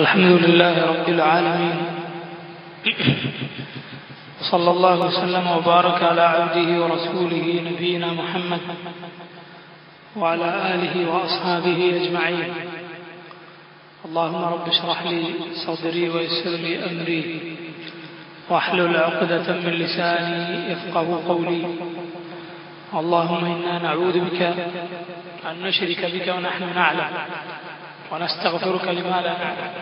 الحمد لله رب العالمين صلى الله وسلم وبارك على عبده ورسوله نبينا محمد وعلى آله وأصحابه أجمعين. اللهم رب اشرح لي صدري ويسر لي أمري واحلل عقدة من لساني يفقه قولي. اللهم إنا نعوذ بك أن نشرك بك ونحن نعلم ونستغفرك لما لا نعلم.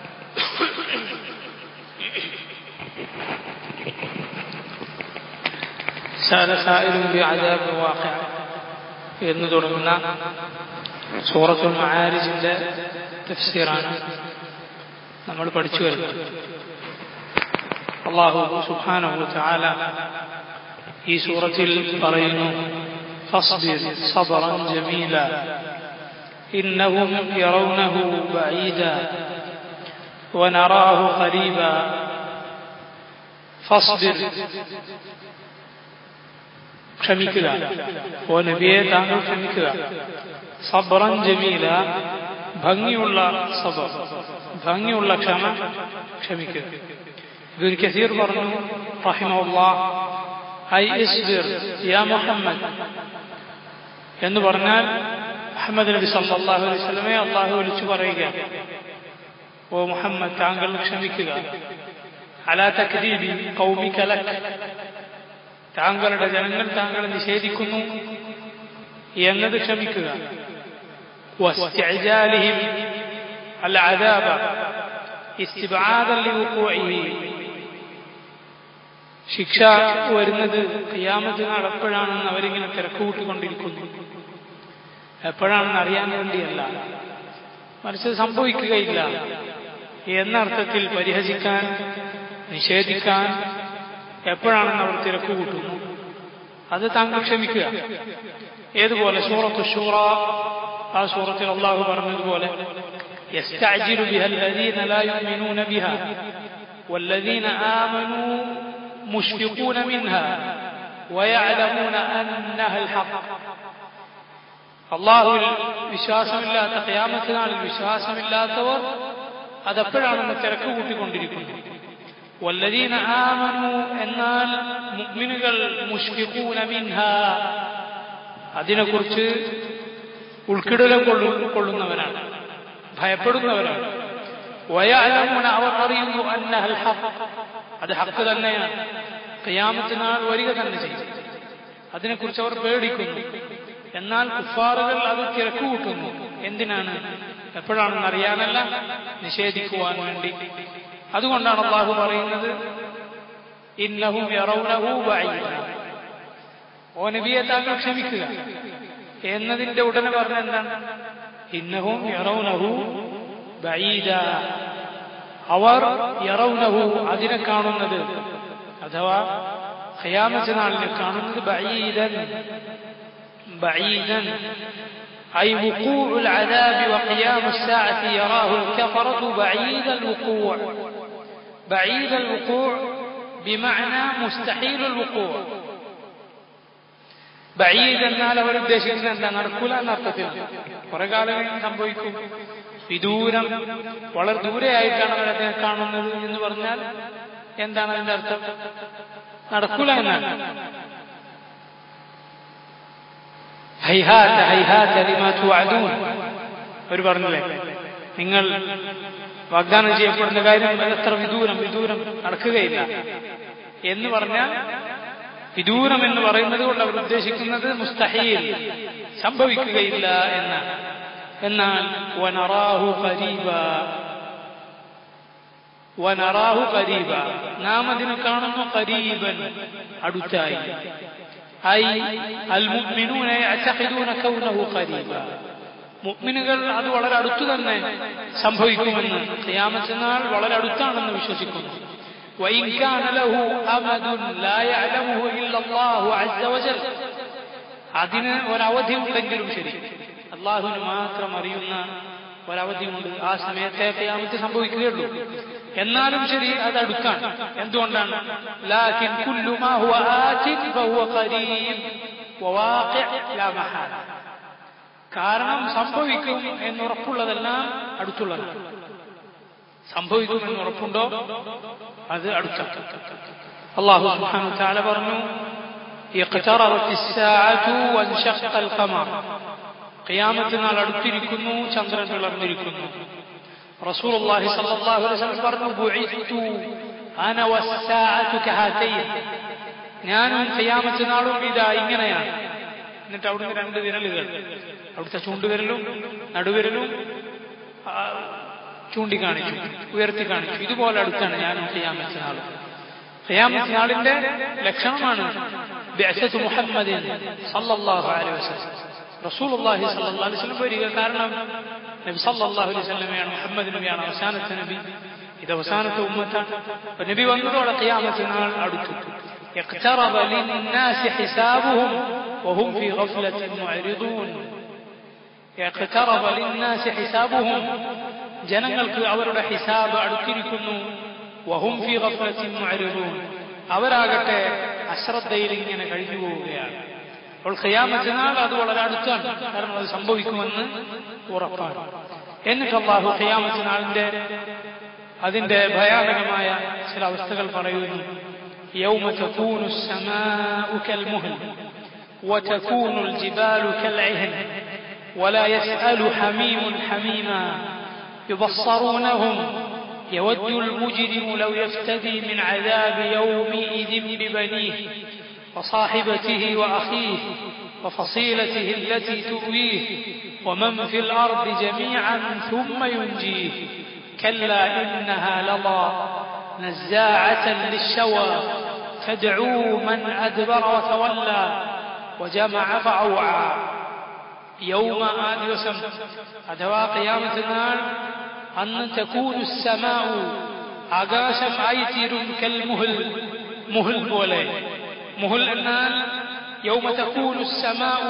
سأل سائل بعذاب واقع എന്ന് തുടങ്ങുന്ന സൂറത്തുൽ മആരിജിന്റെ തഫ്സീറാണ് നമ്മൾ പഠിച്ചു വരുന്നത്. അല്ലാഹു സുബ്ഹാനഹു വ തആല ഈ സൂറത്തിൽ പറയുന്നു, ഫസ്ബിർ സബ്റൻ ജമീല ഇന്നഹും യറൗനഹു ബഈദ വനറാഹു ഖരീബ. ഫസ്ബിർ, ക്ഷമിക്കുക, ഓ നബിയെ താങ്കൾ ക്ഷമിക്കുക. സബ്റൻ ജമീല, ഭംഗിയുള്ള സബർ, ഭംഗിയുള്ള ക്ഷമ, ക്ഷമിക്കുക. ഇബ്നു കസീർ പറഞ്ഞു റഹിമഹുല്ലാഹ്, ഐ ഇസ്ബിർ യാ മുഹമ്മദ് എന്ന് പറഞ്ഞാൽ മുഹമ്മദ് നബി സല്ലല്ലാഹു അലൈഹി വസല്ലമയെ അല്ലാഹു വിളിച്ചു പറയുക, ഓ മുഹമ്മദ് താങ്കൾ ക്ഷമിക്കുക. അലാ തക്ദീബി ഖൗമിക ലക്, താങ്കളുടെ ജനങ്ങൾ താങ്കളെ നിഷേധിക്കുന്നു എന്നത് ക്ഷമിക്കുക. വസ്തിഅജാലിഹിം അൽ അദാബ ഇസ്തിബആദൻ ലിവുഖൂഇഹി, ശിക്ഷ വരുന്നത് ഖിയാമത്ത് നാൾ എപ്പോഴാണെന്ന് അവരിങ്ങനെ തിരക്കുകൂട്ടിക്കൊണ്ടിരിക്കുന്നു. എപ്പോഴാണെന്ന് അറിയാൻ വേണ്ടിയല്ല, മറിച്ച് സംഭവിക്കുകയില്ല എന്ന അർത്ഥത്തിൽ പരിഹസിക്കാൻ, നിഷേധിക്കാൻ എപ്പോഴാണെന്ന് അവർ തിരക്ക് കൂട്ടുന്നു. അത് താങ്കൾ ക്ഷമിക്കുക. ഏതുപോലെ സൂറത്തു ശൂറ, ആ സൂറത്തിൽ അല്ലാഹു പറഞ്ഞതുപോലെ, യസ്തഅജിലു ബിഹൽ ലദീന ലാ യുഅ്മിനൂന ബിഹാ വല്ലദീന ആമനൂ മുശ്ഫിഖൂന മിൻഹാ വയഅലമൂന അന്നഹൽ ഹഖ്. അല്ലാഹുവിൽ വിശ്വാസമില്ലാത്ത, ഖിയാമത്ത് നാളിൽ വിശ്വാസമില്ലാത്തവർ അതെപ്പോഴാണെന്ന് തിരക്ക് കൂട്ടിക്കൊണ്ടിരിക്കുന്നു. വല്ലദീന ആമനൂ, എന്നാൽ മുഅ്മിനുകൾ മുശ്ഫിഖൂന മിൻഹാ, അതിനെക്കുറിച്ച് ഉൾക്കിടലം കൊള്ളുന്നവരാണ്, ഭയപ്പെടുന്നവരാണ്. വയഅലമൂന, അവർ അറിയുന്നു, അന്നഹൽ ഹഖ്, അത് ഹഖ് തന്നെയാണ്, ഖിയാമത്ത് നാൾ വരിക തന്നെ ചെയ്യും. അതിനെക്കുറിച്ച് അവർ പേടിക്കുന്നു. എന്നാൽ കുഫാറുകൾ അത് തിരക്ക് കൂട്ടുന്നു. എന്തിനാണ്? എപ്പോഴാണെന്ന് അറിയാനല്ല, നിഷേധിക്കുവാൻ വേണ്ടി. അതുകൊണ്ടാണ് അല്ലാഹു പറയുന്നത്, ഇന്നഹും യറൗനഹു ബഈദ, ഓ നബിയെ താങ്കൾ ക്ഷമിക്കുക എന്നതിന്റെ ഉടനെ പറഞ്ഞ എന്താണ്? ഇന്നഹും യറൗനഹു ബഈദ, അവർ യറൗനഹു, അതിനെ കാണുന്നത്, അഥവാ ഖിയാമത്ത് നാളിനെ കാണുന്നത്, ബഈദൻ, ബഈദൻ أي وقوع العذاب وقيام الساعة يراه الكفرة بعيد الوقوع. بعيد الوقوع بمعنى مستحيل الوقوع. بعيد എന്നാൽ അവർ ഉദ്ദേശിക്കുന്നത് എന്താ? നടക്കൂല എന്നർത്ഥത്തിൽ. കുറെ കാലം സംഭവിക്കും, വിദൂരം, വളരെ ദൂരെയായിട്ടാണ് അവരതിനെ കാണുന്നത് എന്ന് പറഞ്ഞാൽ എന്താണ് അതിന്റെ അർത്ഥം? നടക്കൂല എന്നാണ്. ഹൈഹാത്ത ഹൈഹാത്ത ലിമാ തുഅദൂൻ, അവർ പറഞ്ഞില്ലേ, നിങ്ങൾ വാഗ്ദാനം ചെയ്യപ്പെടുന്ന കാര്യം എത്ര വിദൂരം, വിദൂരം, നടക്കുകയില്ല എന്ന് പറഞ്ഞാൽ, വിദൂരം എന്ന് പറയുന്നത് കൊണ്ട് അവർ ഉദ്ദേശിക്കുന്നത് മുസ്തഹീൽ, സംഭവിക്കുകയില്ല എന്നാണ്. എന്നാൽ വനറാഹു ഖരീബ, വനറാഹു ഖരീബ, നാം അതിനെ കാണുന്നു, ഖരീബൻ, അടുത്തായി. ഐ അൽ മുഅ്മിനൂന യഅതഖിദൂന കൗനഹു ഖരീബ, മുഅ്മിനുകൾ അത് വളരെ അടുത്തു തന്നെ സംഭവിക്കുമെന്ന്, ഖിയാമത്ത് നാൾ വളരെ അടുത്താണെന്ന് വിശ്വസിക്കുന്നു. വഇൻ കാന ലഹു അമദുൻ ലാ യഅലമുഹു ഇല്ലല്ലാഹു അസ്സ വജൽ, അതിന് ഒരവധി ഉണ്ടെങ്കിലും ശരി, അല്ലാഹുവിന് മാത്രം അറിയുന്ന ഒരവധിയുണ്ട്, ആ സമയത്തെ ഖിയാമത്ത് സംഭവിക്കുകയുള്ളൂ. എന്നാലും ശരി, അത് അടുത്താണ്. എന്തുകൊണ്ടാണ്? ലാകിൻ കുല്ലു മാ ഹുവ ആതിൻ ഫഹുവ ഖരീബ് വവാഖി' ലാ മഹാല, കാരണം സംഭവിക്കും എന്നുറപ്പുള്ളതെല്ലാം അടുത്തുള്ളതാണ്. സംഭവിക്കുമെന്ന് ഉറപ്പുണ്ടോ അത് അടുത്താണ്. അല്ലാഹു സുബ്ഹാനഹു വ തആല പറഞ്ഞു ഇഖ്തറബത്തിസ് സാഅതു വൻശഖൽ ഖമർ, ഖിയാമത്ത് നാൾ അടുത്തിരിക്കുന്നു, ചന്ദ്രൻ പിളർന്നിരിക്കുന്നു. റസൂലുള്ളാഹി സ്വല്ലല്ലാഹു അലൈഹി വസല്ലം പറഞ്ഞു ബുഇസ്തു അന വസ്സാഅതു കഹാതൈൻ, ഞാനും ഖിയാമത്ത് നാളും ഇതാ ഇങ്ങനെയാണ്. എന്നിട്ട് അവിടുന്ന് രണ്ട് വിരലുകൾ, അവിടുത്തെ ചൂണ്ടുവിരലും നടുവിരലും ചൂണ്ടിക്കാണിച്ചു, ഉയർത്തി കാണിച്ചു. ഇതുപോലെ അടുത്താണ് ഞാനും ഖിയാമത്ത് നാളും. ഖിയാമത്ത് നാളിന്റെ ലക്ഷണമാണ് ബിഅസത്തു മുഹമ്മദിൻ സല്ലല്ലാഹു അലൈഹി വസല്ലം, റസൂലുള്ളാഹി സല്ലല്ലാഹു അലൈഹി വസല്ലം വരിക. കാരണം നബി സല്ലല്ലാഹു അലൈഹി വസല്ലമയാണ്, മുഹമ്മദ് നബിയാണ് അവസാനത്തെ നബി, ഇത് അവസാനത്തെ ഉമ്മത്താണ്. അപ്പൊ നബി വന്നതോടെ ഖിയാമത്ത് നാൾ അടുത്തു. اقترب للناس حسابهم وهم في غفلة معرضون. اقترب للناس حسابهم, ജനങ്ങൾക്ക് അവരുടെ ഹിസാബ് അടുത്തിരിക്കുന്നു. വഹും ഫീ ഗഫ്ലത്തിൻ മുഅ്രിദൂൻ, അവരാകട്ടെ അശ്രദ്ധയിൽ ഇങ്ങനെ കഴിഞ്ഞു പോവുകയാണ്. അപ്പോൾ ഖിയാമത്ത് നാൾ അത് വളരെ അടുത്താണ്, കാരണം അത് സംഭവിക്കുമെന്ന് ഉറപ്പാണ്. എന്നിട്ട് അല്ലാഹു ഖിയാമത്ത് നാളിന്റെ അതിന്റെ ഭയാനകമായ ചില അവസ്ഥകൾ പറയുന്നു. യൗമ തകൂനു السماء كالمهل وتكون الجبال كالعهن ولا يسأل حميم حميما يبصرونهم يود المجرم لو يفتدي من عذاب يومئذ ببنيه وصاحبته وأخيه وفصيلته التي تؤويه ومن في الأرض جميعا ثم ينجيه كلا إنها لظى نزاعة للشوى تدعو من أدبر وتولى وجمع فأوعى. يوم آدوسم أدواء قيامة النار أن تكون السماء ആകാശം ആയിത്തീരും കൽമുഹൽ, മുഹൽ പോലെ. മുഹൽ എന്നാൽ يوم تكون السماء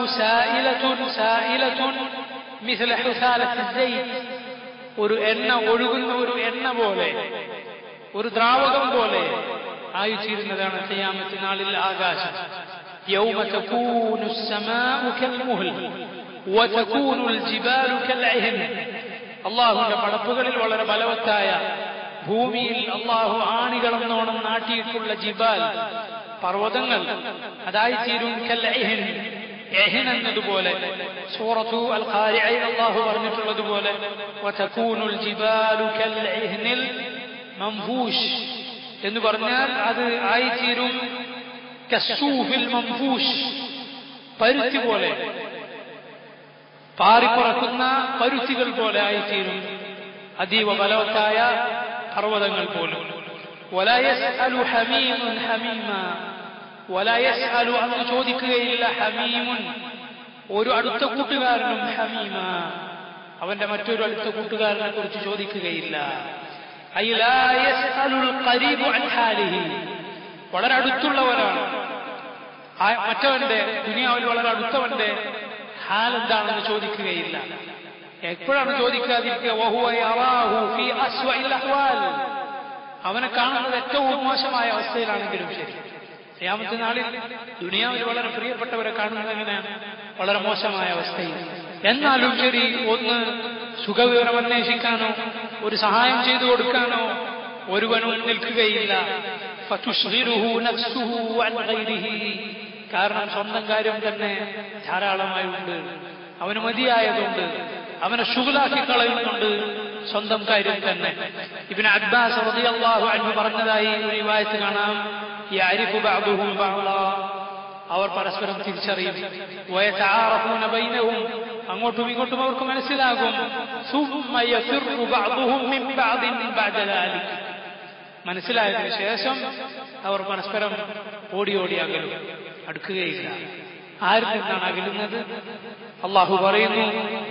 سائلة مثل حثالة الزيت, ഒരു എണ്ണ ഒഴുകുന്ന ഒരു എണ്ണ പോലെ, ഒരു ദ്രാവകം പോലെ ആയിത്തീരുന്നതാണ് ഖിയാമത്ത് നാളിൽ ആകാശം. يوم تكون السماء كالمهل وتكون الجبال كالعهن. അള്ളാഹുവിന്റെ പടപ്പുകളിൽ വളരെ ബലവത്തായ, ഭൂമിയിൽ അള്ളാഹു ആണികളെന്നോണം നാട്ടിയിട്ടുള്ള ജിബാൽ, പർവ്വതങ്ങൾ അതായിത്തീരും കൽഇഹ്ൻ, ഇഹ്ൻ എന്നതുപോലെ. സൂറത്തു അൽ ഖാരിഅയിൽ അള്ളാഹു പറഞ്ഞിട്ടുള്ളതുപോലെ വതകൂനുൽ ജിബാലു കൽഇഹ്നിൽ മംഫൂഷ് എന്ന് പറഞ്ഞാൽ അത് ആയിത്തീരും കസ്സൂഫിൽ മംഫൂഷ്, പരുത്തി പോലെ, പാറിപ്പറക്കുന്ന പരുത്തികൾ പോലെ ആയിത്തീരും, അതീവ ബലവത്തായ പർവ്വതങ്ങൾ പോലും. വലാ യസ്അലു ഹമീമുൻ ഹമീമാ, വലാ യസ്അലു, അന്ന് ചോദിക്കുകയില്ല, ഹമീമുൻ ഒരു അടുത്ത കൂട്ടുകാരനും, ഹമീമാ അവന്റെ മറ്റൊരു അടുത്ത കൂട്ടുകാരനെ കുറിച്ച് ചോദിക്കുകയില്ല. ഐ ലാ യസ്അലുൽ ഖരീബു അൻ ഹാലിഹി, വളരെ അടുത്തുള്ളവരാണ് മറ്റവന്റെ, ദുനിയാവിൽ വളരെ അടുത്തവന്റെ ഹാൽ എന്താണെന്ന് ചോദിക്കുകയില്ല. എപ്പോഴാണ് ചോദിക്കാതിരിക്കുക? വഹുവ യറാഹു ഫീ അസ്വഇൽ അഹ്വാൽ, അവനെ കാണുന്നത് ഏറ്റവും മോശമായ അവസ്ഥയിലാണെങ്കിലും ശരി. ഖിയാമത്ത് നാളിൽ ദുനിയാവിൽ വളരെ പ്രിയപ്പെട്ടവരെ കാണുന്നത് എങ്ങനെയാണ്? വളരെ മോശമായ അവസ്ഥയിൽ. എന്നാലും ശരി, ഒന്ന് സുഖവിവരം അന്വേഷിക്കാനോ ഒരു സഹായം ചെയ്തു കൊടുക്കാനോ ഒരുവനും നിൽക്കുകയില്ല. ഫതുശ്ഗിലുഹു നഫ്സുഹു അൻ ഗൈരിഹി, കാരണം സ്വന്തം കാര്യം തന്നെ ധാരാളമായുണ്ട്, അവന് മതിയായതുണ്ട്, അവനെ ശുഗലാക്കി കളയുന്നുണ്ട് സ്വന്തം കാര്യം തന്നെ. ഇബ്നു അബ്ബാസ് റളിയല്ലാഹു അൻഹു പറഞ്ഞതായി ഒരു റിവായത്ത് കാണാം, യഅരിഫു ബഅദുഹും ബഅദാ, അവർ പരസ്പരം തിരിച്ചറിയും. വയതആറഫൂന ബൈനഹും, അങ്ങോട്ടും ഇങ്ങോട്ടും അവർക്ക് മനസ്സിലാകും. സുമ്മ യഫിറു ബഅദുഹും മിൻ ബഅദിൻ ബഅദ ദാലിക, മനസ്സിലായതിനു ശേഷം അവർ പരസ്പരം ഓടി ഓടി അകലും, അടുക്കുകയില്ല. ആരിൽ നിന്നാണ് അകലുന്നത്? അല്ലാഹു പറയുന്നു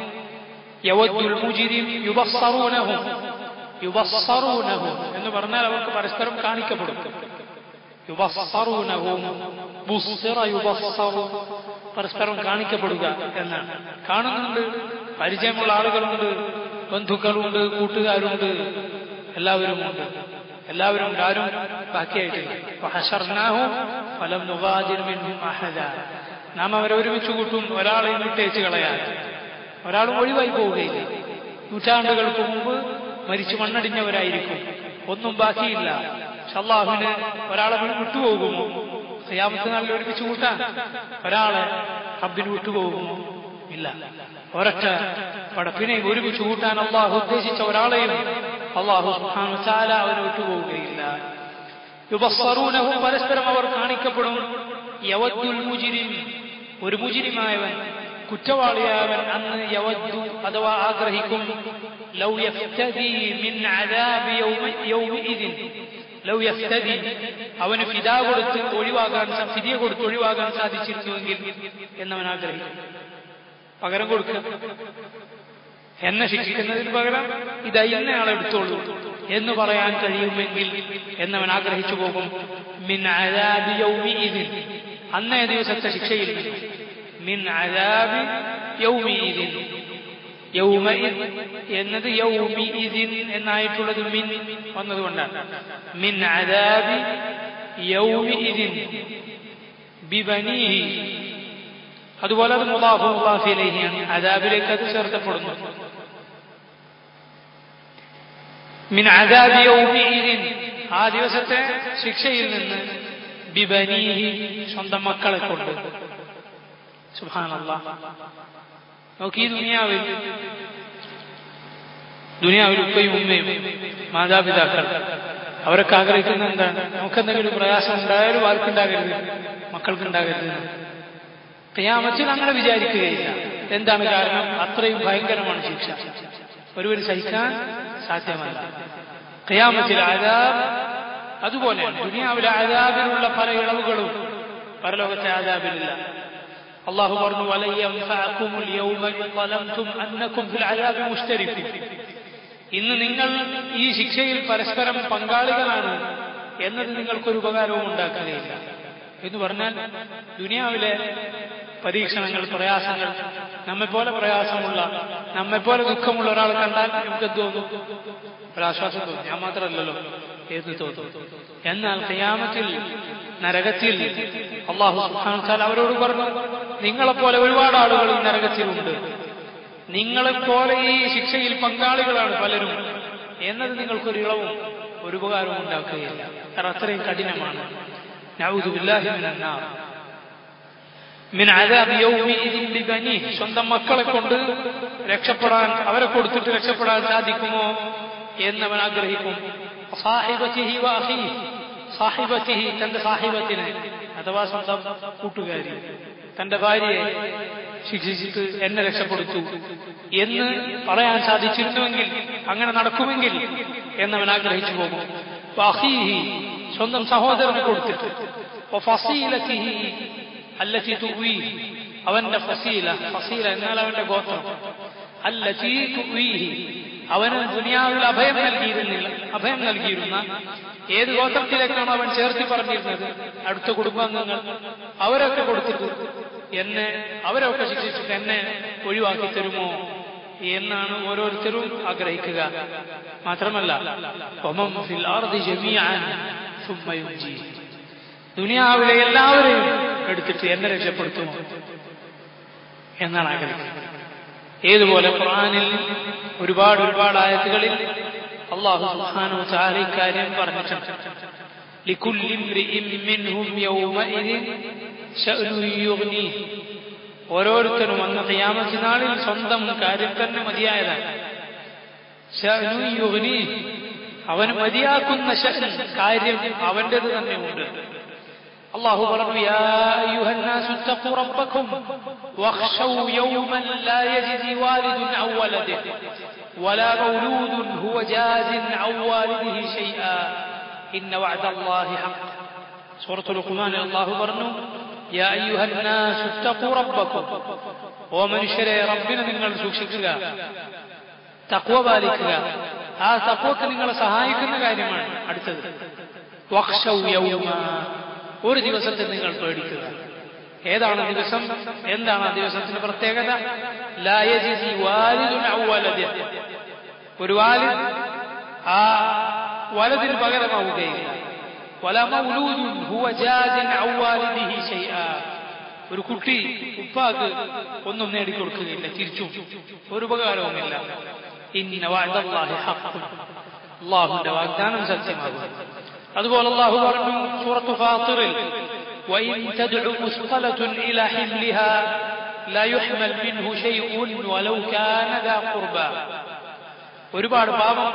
യവദ്ദുൽ മുജ്രിം യുബസ്സറൂനഹും, യുബസ്സറൂനഹും എന്ന് പറഞ്ഞാൽ അവർക്ക് പരസ്പരം കാണിക്കപ്പെടും. യുബസ്സറൂനഹും, ബുസ്സിറ യുബസ്സറു, പരസ്പരം കാണിക്കപ്പെടുക എന്നാണ്. കാണുന്നുണ്ട്, പരിചയമുള്ള ആളുകളുണ്ട്, ബന്ധുക്കളുണ്ട്, കൂട്ടുകാരുണ്ട്, എല്ലാവരുമുണ്ട്, എല്ലാവരും ആരും ബാക്കിയായിട്ടില്ല. ഫഹശർനാഹും ഫലം നുഗാദിർ മിൻഹും അഹദ, നാം അവരെ ഒരുമിച്ച് കൂട്ടും, ഒരാളെയും വിട്ടേച്ച് കളയാൻ, ഒരാളും ഒഴിവായി പോവുകയില്ല. നൂറ്റാണ്ടുകൾക്ക് മുമ്പ് മരിച്ചു മണ്ണടിഞ്ഞവരായിരിക്കും, ഒന്നും ബാക്കിയില്ല. അല്ലാഹുവിന് ഒരാളെ വിട്ടുപോകുമോ? ഖിയാമത്ത് നാളിൽ ഒരുമിച്ച് കൂട്ടാൻ ഒരാളെ റബ്ബിന് വിട്ടുപോകുമോ? ഇല്ല. ഒരൊറ്റ പടപ്പിനെയും ഒരുമിച്ച് കൂട്ടാൻ അള്ളാഹു ഉദ്ദേശിച്ച ഒരാളെയും അള്ളാഹു സുബ്ഹാനഹു വ തആല അവനെ വിട്ടുപോവുകയില്ല. യുബസ്സറൂനഹും, പരസ്പരം അവർ കാണിക്കപ്പെടും. യവദ്ദുൽ മുജ്രിം, ഒരു മുജ്രിമായവൻ, കുറ്റവാളിയായവൻ അന്ന് യവദ്ദു അഥവാ ആഗ്രഹിക്കും, ലൗ യഫ്തദി മിൻ അദാബി യൗമഇദിൻ, ലൗ യഫ്തദി അവന് ഫിദ കൊടുത്ത് ഒഴിവാകാൻ സാധിച്ചിരുന്നുവെങ്കിൽ എന്നവൻ ആഗ്രഹിക്കും. പകരം കൊടുക്കുക, എന്നെ ശിക്ഷിക്കുന്നതിന് പകരം ഇതാ ഇന്നയാളെ എടുത്തോളൂ എന്ന് പറയാൻ കഴിയുമെങ്കിൽ എന്നവൻ ആഗ്രഹിച്ചു പോകും. മിൻ അദാബി യൗമഇദിൻ, അന്നേ ദിവസത്തെ ശിക്ഷയിൽ നിന്ന്. മിൻ അദാബി യൗമഇദിൻ, യൗമഇദ് എന്നത് യൗമിഇദിൻ എന്നായിട്ടുള്ളത് മിൻ വന്നതുകൊണ്ടാണ്. മിൻ അദാബി യൗമിഇദിൻ ബിബനീഹി, അതുപോലെ അത് മുളാഫു മുളാഫി ഇലൈഹിയാണ്, അദാബിലേക്ക് അത് ചേർക്കപ്പെടുന്നു. മിൻ അദാബി യൗമിഇദിൻ, ആ ദിവസത്തെ ശിക്ഷയിൽ നിന്ന്, ബിബനീഹി സ്വന്തം മക്കളെ കൊണ്ട്. സുബ്ഹാനല്ലാഹ്. നോക്കി, ദുനിയാവിൽ ഉപ്പയും ഉമ്മയും മാതാപിതാക്കൾ അവരൊക്കെ ആഗ്രഹിക്കുന്ന എന്താണ്? നമുക്കെന്തെങ്കിലും പ്രയാസം ഉണ്ടായാലും ആർക്കുണ്ടാകരുത്, മക്കൾക്കുണ്ടാകരുത്. ഖിയാമത്തിൽ അങ്ങനെ വിചാരിക്കുകയില്ല. എന്താണ് കാരണം? അത്രയും ഭയങ്കരമാണ് ശിക്ഷ, ഒരുവന് സഹിക്കാൻ സാധ്യമല്ല. ഖിയാമത്തിൽ അദാബ് അതുപോലെയാണ്. ദുനിയാവിലെ അദാബിലുള്ള പല ഇളവുകളും പരലോകത്തെ അദാബിലില്ല. അല്ലാഹു പറഞ്ഞു, വലൻ യൻഫഅകുമുൽ യൗമ ഇൻ ളലംതും അന്നകും ഫിൽ അദാബി മുശ്തരികൂൻ, ഇന്ന് നിങ്ങൾ ഈ ശിക്ഷയിൽ പരസ്പരം പങ്കാളികളാണ് എന്നത് നിങ്ങൾക്കൊരു ഉപകാരവും ഉണ്ടാക്കുകയില്ല. എന്ന് പറഞ്ഞാൽ ദുനിയാവിലെ പരീക്ഷണങ്ങൾ, പ്രയാസങ്ങൾ, നമ്മെപ്പോലെ പ്രയാസമുള്ള, നമ്മെപ്പോലെ ദുഃഖമുള്ള ഒരാൾ കണ്ടാൽ നമുക്ക് തോന്നും, ഒരാശ്വാസം തോന്നും. ഞാൻ മാത്രമല്ലല്ലോ എന്ന് തോന്നും. എന്നാൽ ഖിയാമത്തിൽ, നരകത്തിൽ അല്ലാഹു സുബ്ഹാനഹു വ തആല അവരോട് പറഞ്ഞു, നിങ്ങളെപ്പോലെ ഒരുപാട് ആളുകൾ ഈ നരകത്തിലുണ്ട്, നിങ്ങളെപ്പോലെ ഈ ശിക്ഷയിൽ പങ്കാളികളാണ് പലരും എന്നത് നിങ്ങൾക്കൊരു ഇളവും ഒരു ഉപകാരവും ഉണ്ടാക്കുകയില്ല. കാരണം അത്രയും കഠിനമാണ്. നഊദു ബില്ലാഹി മിനൻ നാർ. മിൻ അദാബി യൗമിഇദിൻ ബിബനീഹി, സ്വന്തം മക്കളെ കൊണ്ട് രക്ഷപ്പെടാൻ, അവരെ കൊടുത്തിട്ട് രക്ഷപ്പെടാൻ സാധിക്കുമോ എന്നവൻ ആഗ്രഹിക്കും. സാഹിബതിഹി വ അഖീഹി, സാഹിബതിഹി തന്റെ സാഹിബത്തിനെ അഥവാ സ്വന്തം കൂട്ടുകാരി, തന്റെ ഭാര്യയെ ശിക്ഷിച്ചിട്ട് എന്നെ രക്ഷപ്പെടുത്തു എന്ന് പറയാൻ സാധിച്ചിരുന്നുവെങ്കിൽ, അങ്ങനെ നടക്കുമെങ്കിൽ എന്നവൻ ആഗ്രഹിച്ചു പോകും. വഅഖീഹി, സ്വന്തം സഹോദരനെ കൊടുത്തിട്ട്, വഫസീലതിഹി അല്ലതി തുവീഹി, അവന്റെ ഫസീല, ഫസീല എന്നാൽ അവന്റെ ഗോത്രം, അല്ലതി തുവീഹി, അവന് ദുനിയാവിൽ അഭയം നൽകിയിരുന്ന ഏത് ഗോത്രത്തിലേക്കാണ് അവൻ ചേർത്തി പറഞ്ഞിരുന്നത്, അടുത്ത കുടുംബാംഗങ്ങൾ, അവരൊക്കെ കൊടുത്തിട്ട് അവരൊക്കെ ശിക്ഷിച്ചിട്ട് എന്നെ ഒഴിവാക്കി തരുമോ എന്നാണ് ഓരോരുത്തരും ആഗ്രഹിക്കുക. മാത്രമല്ല, വമൻ ഫിൽ അർദി ജമീഅൻ സുമ്മ യുൻജി, ദുനിയാവിലെ എല്ലാവരെയും എടുത്തിട്ട് എന്നെ രക്ഷപ്പെടുത്തുമോ എന്നാണ് ആഗ്രഹിക്കുന്നത്. ഏതുപോലെ ഖുർആനിൽ ഒരുപാട് ആയത്തുകളിൽ അല്ലാഹു സുബ്ഹാനഹു വ തആല ഇക്കാര്യം പറഞ്ഞിട്ടുണ്ട്. ലികുല്ലി ഇംറിഇൻ മിൻഹും യൗമഇദിൻ ശഅ്നുൻ യുഗ്നീഹി, ഓരോരുത്തരും അന്ന് ഖിയാമത്ത് നാളിൽ സ്വന്തം കാര്യം തന്നെ മതിയായതാണ്. ശഅ്നുൻ യുഗ്നീഹി, അവന് മതിയാക്കുന്ന കാര്യം അവന്റേത് തന്നെ ഉണ്ട്. അല്ലാഹു പറഞ്ഞു, യാ അയ്യുഹന്നാസു ഇത്തഖൂ റബ്ബക്കും വഖ്ശൗ യൗമൻ ലാ യജ്സി വാലിദുൻ ഔ വലദിഹി വലാ മൗലൂദുൻ ഹുവ ജാസിൻ ഔ വാലിദിഹി ശൈആ ഇന്ന വഅദല്ലാഹി ഹഖ്. സൂറത്തുൽ ലുഖ്മാനിൽ അല്ലാഹു പറഞ്ഞു, യാ അയ്യുഹന്നാസു ഇത്തഖൂ റബ്ബക്കും, ഓ മനുഷ്യരെ, റബ്ബിനെ നിങ്ങൾ സൂക്ഷിക്കുക, തഖ്വ പാലിക്കുക. ആ തഖ്വക്ക് നിങ്ങളെ സഹായിക്കുന്ന കാര്യമാണ് അടുത്തത്. വഖ്ശൗ യൗമ, ഒരു ദിവസത്തെ നിങ്ങൾ പേടിക്കുക. ഏതാണ് ദിവസം? എന്താണ് ആ ദിവസത്തിന്റെ പ്രത്യേകത? ലാ യജ്സി വാലിദുൻ ഔ വലദിഹി, ഒരു വാലിദ് ആ വലദിന് പകരമാവുകയില്ല. വലാ മൗലൂദുൻ ഹുവ ജാസിൻ ഔ വാലിദിഹി ശൈആ, ഒരു കുട്ടി ഉപ്പാക്ക് ഒന്നും നേടിക്കൊടുക്കുകയില്ല, തിരിച്ചും ഒരു ഉപകാരവുമില്ല. ഇന്ന വഅദല്ലാഹി ഹഖ്ഖുൻ, അല്ലാഹുവിന്റെ വാഗ്ദാനം സത്യമാകും. അതുപോലെ അല്ലാഹു പറഞ്ഞു സൂറത്തു ഫാത്തിറിൽ, വഇൻ തദ്ഉ മുസ്ഖലത്തുൻ ഇലാ ഹിംലിഹാ ലാ യുഹ്മൽ മിൻഹു ശൈഉൻ വലൗ കാന ദാ ഖുർബ. ഒരുപാട്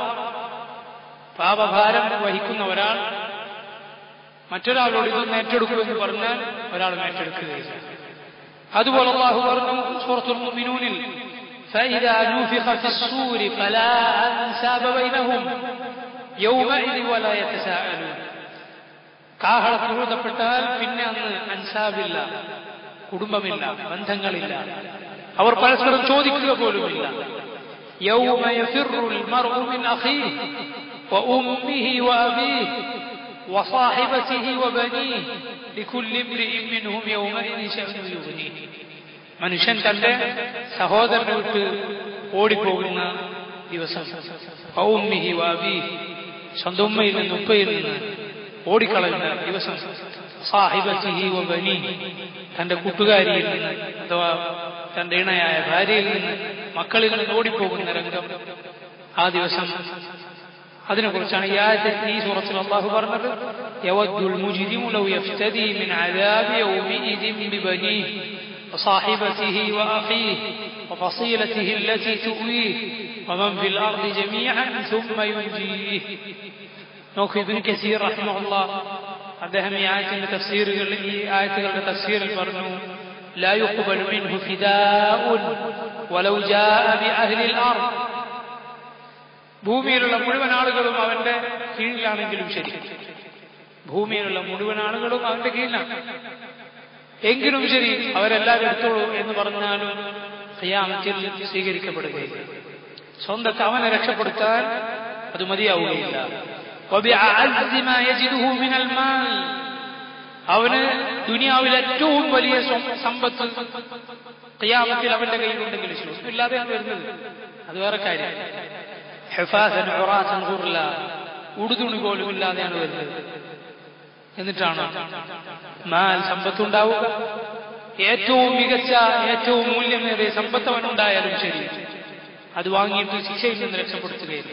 പാപഭാരം വഹിക്കുന്ന ഒരാൾ മറ്റൊരാളോട് ഇതൊന്ന് ഏറ്റെടുക്കുമെന്ന് പറഞ്ഞാൽ ഒരാൾ ഏറ്റെടുക്കുകയില്ല. അതുപോലെ അല്ലാഹു പറഞ്ഞു സൂറത്തുൽ മുഅ്മിനൂനിൽ, فإذا نفخ في الصور فلا أنساب بينهم يومئذ ولا يتساءلون. കാഹളത്തിൽ ഊതപ്പെട്ടാൽ പിന്നെ അന്ന് അൻസാബില്ല, കുടുംബമില്ല, ബന്ധങ്ങളില്ല, അവർ പരസ്പരം ചോദിക്കുക പോലുമില്ല. يوم يفر المرء من أخيه وأمه وأبيه وصاحبته وبنيه لكل امرئ منهم يومئذ شأن يغنيه. മനുഷ്യൻ തന്റെ സഹോദരനെ വിട്ട് ഓടിപ്പോകുന്ന ദിവസം, ഉമ്മിഹി വഅബീഹി, സ്വന്തം ഉമ്മയിൽ നിന്ന് ഉപ്പയിൽ നിന്ന് ഓടിക്കളയുന്ന ദിവസം, സാഹിബത്തിഹി വബനീഹി, തന്റെ കൂട്ടുകാരിയിൽ നിന്ന് അഥവാ തന്റെ ഇണയായ ഭാര്യയിൽ നിന്ന് മക്കളിൽ നിന്ന് ഓടിപ്പോകുന്ന രംഗം, ആ ദിവസം. അതിനെക്കുറിച്ചാണ് ഈ സൂറത്തിൽ അല്ലാഹു പറഞ്ഞത്, യവദ്ദുൽ മുജ്രിമു ലൗ യഫ്തദി മിൻ അദാബി യൗമിഇദിൻ ബിബനീഹി وصاحبته وأخيه وفصيلته التي تؤويه ومن في الأرض جميعا ثم ينجيه. നോക്കൂ, ഇബ്നു കസീർ റഹിമഹുല്ലാഹ് അദ്ദേഹം ഈ ആയത്തിന്റെ തഫ്സീറുകളുടെ പറഞ്ഞു, لا يقبل منه فداء ولو جاء بأهل الأرض. ഭൂമിയിലുള്ള മുഴുവൻ ആളുകളും അവന്റെ കീഴിലാണെങ്കിലും ശരി, ഭൂമിയിലുള്ള മുഴുവൻ ആളുകളും അവന്റെ കീഴിലാണ് എങ്കിലും ശരി, അവരെല്ലാവരും എടുത്തോളൂ എന്ന് പറഞ്ഞാലും ഖിയാമത്തിൽ സ്വീകരിക്കപ്പെടുകയില്ല. സ്വന്തത്തെ അവനെ രക്ഷപ്പെടുത്താൻ അത് മതിയാവുകയില്ല. അവന് ദുനിയാവിൽ ഏറ്റവും വലിയ സമ്പത്ത് ഖിയാമത്തിൽ അവന്റെ കയ്യിലുണ്ടെങ്കിലും ശരി, ഇല്ലാതെയാണ് വരുന്നത്, അത് വേറെ കാര്യം. ഹഫാസൻ ഉറാസൻ ഖുർല, ഉടുതുണി പോലും ഇല്ലാതെയാണ് വരുന്നത്. എന്നിട്ടാണ് മാൽ സമ്പത്തുണ്ടാവുക. ഏറ്റവും മികച്ച, ഏറ്റവും മൂല്യമേറിയ സമ്പത്ത് അവനുണ്ടായാലും ശരി, അത് വാങ്ങിയിട്ട് ശിക്ഷയിൽ നിന്ന് രക്ഷപ്പെടുത്തുകയില്ല.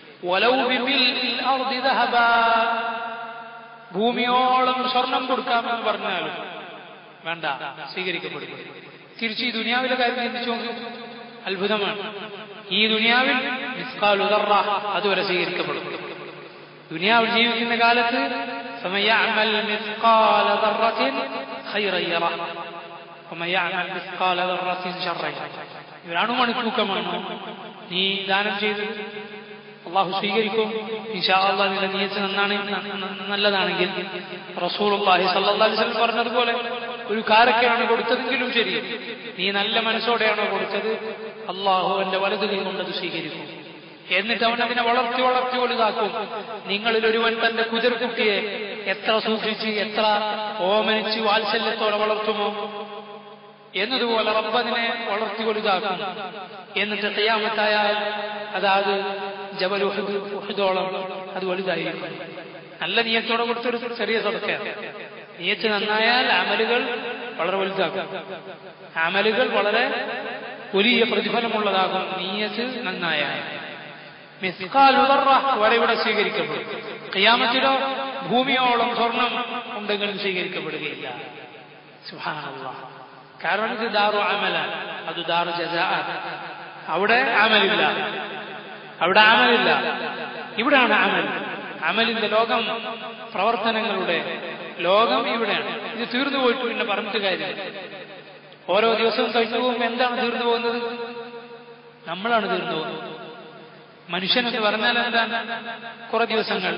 ഭൂമിയോളം സ്വർണം കൊടുക്കാമെന്ന് പറഞ്ഞാലും വേണ്ട, സ്വീകരിക്കപ്പെടുക. തിരിച്ച് ഈ ദുനിയാവിലെ കാര്യം ചിന്തിച്ചു നോക്കൂ, അത്ഭുതമാണ്. ഈ ദുനിയാവിൽ മിസ്കാൽ ഉദർറ അതുവരെ സ്വീകരിക്കപ്പെടും. ദുനിയാവിൽ ജീവിക്കുന്ന കാലത്ത് فمن يعمل مثقال ذرة خيرا يره ومن يعمل مثقال ذرة شرا يره. ഇവരാണുമണി തൂക്കമാണോ നീ ദാനം ചെയ്ത് അള്ളാഹു സ്വീകരിക്കും. ഇൻഷാ അല്ലാഹ് നിന്റെ നിയ്യത്ത് നല്ലതാണെങ്കിൽ റസൂലുള്ളാഹി സ്വല്ലല്ലാഹു അലൈഹി വസല്ലം പറഞ്ഞതുപോലെ ഒരു കാരക്കയാണ് കൊടുത്തതെങ്കിലും ശരി, നീ നല്ല മനസ്സോടെയാണോ കൊടുത്തത്, അള്ളാഹു അവന്റെ വലതു കൈ കൊണ്ടത് സ്വീകരിക്കും. എന്നിട്ട് അവൻ അതിനെ വളർത്തി വളർത്തി വലുതാക്കും. നിങ്ങളിൽ ഒരുവൻ തന്റെ കുതിർക്കുട്ടിയെ എത്ര സൂക്ഷിച്ച്, എത്ര ഓമനിച്ച് വാത്സല്യത്തോടെ വളർത്തുമോ എന്നതുപോലെ റബ്ബതിനെ വളർത്തി വലുതാക്കും. എന്നിട്ട് ഖിയാമത്തായാൽ അതായത് ജബൽ ഉഹുദോളം അത് വലുതായിരിക്കും. നല്ല നിയ്യത്തോടെ കൊടുത്തൊരു ചെറിയ സദഖയാണ്. നിയ്യത്ത് നന്നായാൽ അമലുകൾ വളരെ വലുതാക്കും, അമലുകൾ വളരെ വലിയ പ്രതിഫലമുള്ളതാകും. നിയ്യത്ത് നന്നായാൽ മിസ്കാൽ ഉദർറ വരെ ഇവിടെ സ്വീകരിക്കപ്പെടും. ഖിയാമത്തിലോ ഭൂമിയോളം സ്വർണം ഉണ്ടെങ്കിലും സ്വീകരിക്കപ്പെടുകയില്ല. സുബ്ഹാനല്ലാഹ്. കാരണം ഇത് ദാറു അമലാണ്, അത് ദാറു ജസാഅത്ത്. അവിടെ അമലില്ല, അവിടെ അമലില്ല, ഇവിടെയാണ് അമൽ. അമലിന്റെ ലോകം, പ്രവർത്തനങ്ങളുടെ ലോകം ഇവിടെയാണ്. ഇത് തീർന്നു പോയിട്ട് പിന്നെ പറഞ്ഞിട്ട് കാര്യമില്ല. ഓരോ ദിവസവും കഴിഞ്ഞു പോകുമ്പോൾ എന്താണ് തീർന്നു പോകുന്നത്? നമ്മളാണ് തീർന്നു പോകുന്നത്. മനുഷ്യനെന്ന് പറഞ്ഞാൽ എന്താണ്? കുറെ ദിവസങ്ങൾ.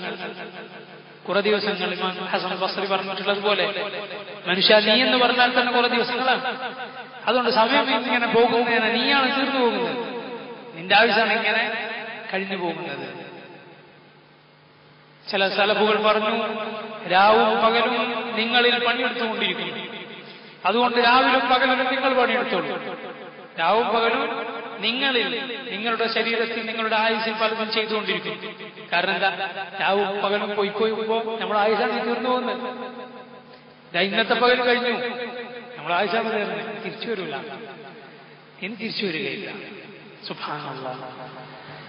ഇമാം ഹസൻ ബസ്രി പറഞ്ഞിട്ടുള്ളതുപോലെ മനുഷ്യ നീ എന്ന് പറഞ്ഞാൽ തന്നെ കുറെ ദിവസങ്ങളാണ്. അതുകൊണ്ട് സമയം ഇങ്ങനെ പോകുന്നതിന് നീയാണ് തീർന്നു പോകുന്നത്. നിന്റെ ആവശ്യമാണ് ഇങ്ങനെ കഴിഞ്ഞു പോകുന്നത്. ചില സലഫുകൾ പറഞ്ഞു, രാവും പകലും നിങ്ങളിൽ പണിയെടുത്തുകൊണ്ടിരിക്കുന്നു, അതുകൊണ്ട് രാവിലും പകലും നിങ്ങൾ പണിയെടുത്തോളൂ. രാവും പകലും നിങ്ങളിൽ, നിങ്ങളുടെ ശരീരത്തിൽ, നിങ്ങളുടെ ആയുസ്സിൽ പലതും ചെയ്തുകൊണ്ടിരിക്കും. കാരണം എന്താ? രാവും പകലും പോയി നമ്മുടെ ആയുസാണ് തീർന്നു പോകുന്നത്. ഇന്നത്തെ പകൽ കഴിഞ്ഞു, നമ്മുടെ ആയുസാണ് തീർന്നത്. തിരിച്ചു വരില്ല, ഇനി തിരിച്ചു വരികയില്ല. സുബ്ഹാനല്ലാഹ്.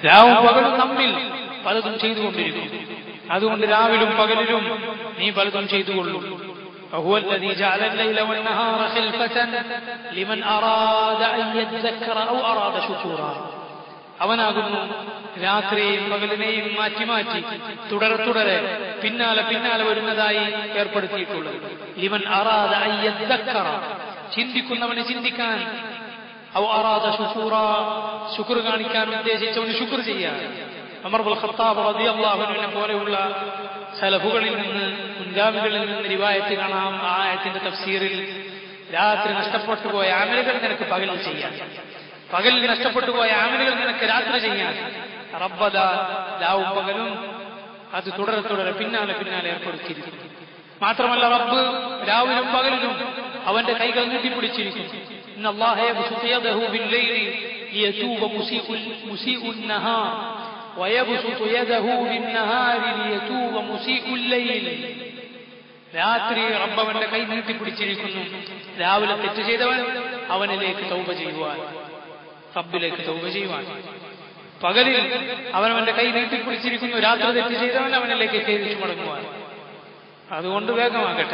രാവും പകലും നമ്മിൽ പലതും ചെയ്തുകൊണ്ടിരിക്കും. അതുകൊണ്ട് രാവിലും പകലിലും നീ പലതും ചെയ്തുകൊള്ളൂ. وهو الذي جعل الليل والنهار خلفة لمن أراد أن يذكر أو أراد شكورا. അവനാകുന്നു രാത്രിയെയും പകലിനെയും മാറ്റി മാറ്റി തുടരെ പിന്നാലെ വരുന്നതായി ഏർപ്പെടുത്തിയിട്ടുള്ളത്. ലിമൻ അറാദ അൻ യദ്ദക്കറ, ചിന്തിക്കുന്നവന് ചിന്തിക്കാൻ, ഔ അറാദ ശുക്കൂറ, ശുക്ർ കാണിക്കാൻ ഉദ്ദേശിച്ചവന് ശുക്ർ ചെയ്യാൻ. ഉമർ ഇബ്നുൽ ഖത്താബ് റളിയല്ലാഹു അൻഹുവിനെ പോലെയുള്ള സലഫുകളിൽ നിന്ന്, മുൻഗാമികളിൽ നിന്ന് റിവായത്ത് കാണാം. ആ ആയത്തിന്റെ തഫ്സീറിൽ രാത്രി നഷ്ടപ്പെട്ടു പോയ അമലുകൾ നിനക്ക് പകലിൽ ചെയ്യാൻ, പകലിൽ നഷ്ടപ്പെട്ടു പോയ അമലുകൾ നിനക്ക് രാത്രി ചെയ്യാൻ റബ്ബദ രാവും പകലും അത് തുടരെ പിന്നാലെ ഏർപ്പെടുത്തിയിരിക്കുന്നു. മാത്രമല്ല റബ്ബ് രാവിലും പകലിലും അവന്റെ കൈകൾ നീട്ടിപ്പിടിച്ചിരിക്കുന്നു. ഇന്നല്ലാഹ യബ്സുതു യദഹു ബില്ലൈലി ലിയതൂബ മുസീഉൻ നഹാർ വയബ്സുതു യദഹു ബിന്നഹാരി ലിയതൂബ മുസീഉൽ ലൈൽ. രാത്രി റബ്ബ് അവന്റെ കൈ നീട്ടിപ്പിടിച്ചിരിക്കുന്നു. രാവിലെ തെറ്റ് ചെയ്തവൻ അവനിലേക്ക് തൗബ ചെയ്യുവാൻ, റബ്ബിലേക്ക് തൗബ ചെയ്യുവാൻ. പകലിൽ അവനവന്റെ കൈ നീട്ടിപ്പിടിച്ചിരിക്കുന്നു. രാത്രി തെറ്റ് ചെയ്തവൻ അവനിലേക്ക് ഖേദിച്ചു മടങ്ങുവാൻ. അതുകൊണ്ട് വേഗമാകട്ടെ.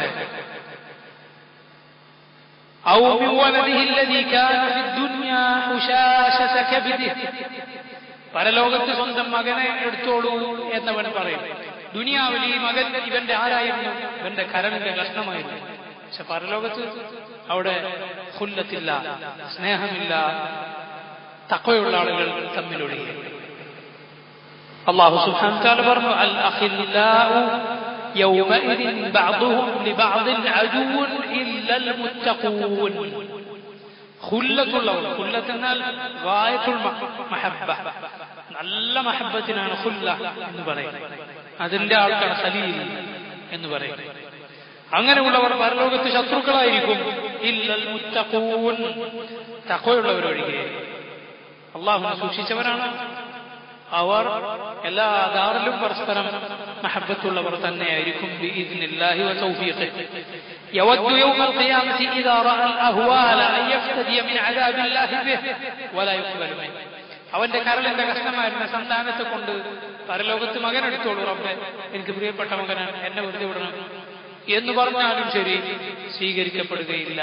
ഔ മിൻ വലദിഹി അല്ലദീ കാന ഫിദ്ദുനിയാ ഹുശാശത കബദിഹി, പരലോകത്ത് സ്വന്തം മകനെ എടുത്തോളൂ എന്നവൻ പറയും. ദുനിയാവിൽ ഈ മകൻ ഇവന്റെ ആരായിരുന്നു? ഇവന്റെ കരണിന്റെ കഷ്ണമായിരുന്നു. പക്ഷെ പരലോകത്ത് അവിടെ ഖുല്ലത്തില്ല, സ്നേഹമില്ല, തഖ്വയുള്ള ആളുകൾ തമ്മിലൊഴികെ. അല്ലാഹു സുബ്ഹാനഹു വ തആല പറഞ്ഞു, അൽ അഖില്ലാഉ യൗമഇദിൻ ബഅദുഹും ലിബഅദിൻ അദുവ്വുൻ ഇല്ലൽ മുത്തഖൂൻ. ഖുല്ലത്തുള്ളവർ, ഖുല്ലത്ത് എന്നാൽ ഗായത്തുൽ മഹബ്ബ, നല്ല മഹബ്ബത്തിനാണ് ഖുല്ല എന്ന് പറയുന്നത്. അതിന്റെ ആൾക്കാണ് ഖലീൽ എന്ന് പറയുന്നത്. അങ്ങനെയുള്ളവർ പരലോകത്ത് ശത്രുക്കളായിരിക്കും. ഇല്ലൽ മുത്തഖൂൻ, തഖ്വയുള്ളവരൊഴികെ. അല്ലാഹുവിനെ സൂക്ഷിച്ചവരാണ് അവർ. എല്ലാ ദാറിലും പരസ്പരം മഹബ്ബത്തുള്ളവർ തന്നെയായിരിക്കും. ബിഇദ്നില്ലാഹി വതൗഫീഖിഹി. യവദ്ദു യൗമൽ ഖിയാമത്തി ഇദാ റഅൽ അഹ്വാല അൻ യഫ്തദിയ മിൻ അദാബില്ലാഹി ബിഹി വലാ യുഖ്ബലു മിൻ. അവന്റെ കരളിന്റെ കഷ്ണമായിരുന്ന സന്താനത്തെ കൊണ്ട് പരലോകത്ത് മകനെടുത്തോളൂ റബ്ബേ, എനിക്ക് പ്രിയപ്പെട്ട മകനാണ്, എന്നെ വെറുതെ വിടണം എന്ന് പറഞ്ഞാലും ശരി, സ്വീകരിക്കപ്പെടുകയില്ല.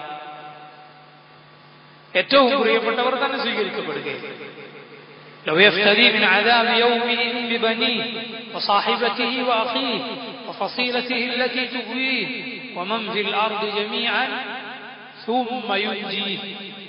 ഏറ്റവും പ്രിയപ്പെട്ടവർ തന്നെ സ്വീകരിക്കപ്പെടുകയില്ല. لو يفتدي من عذاب يومئذ ببنيه وصاحبته وأخيه وفصيلته التي تؤويه ومن في الأرض جميعا ثم ينجيه.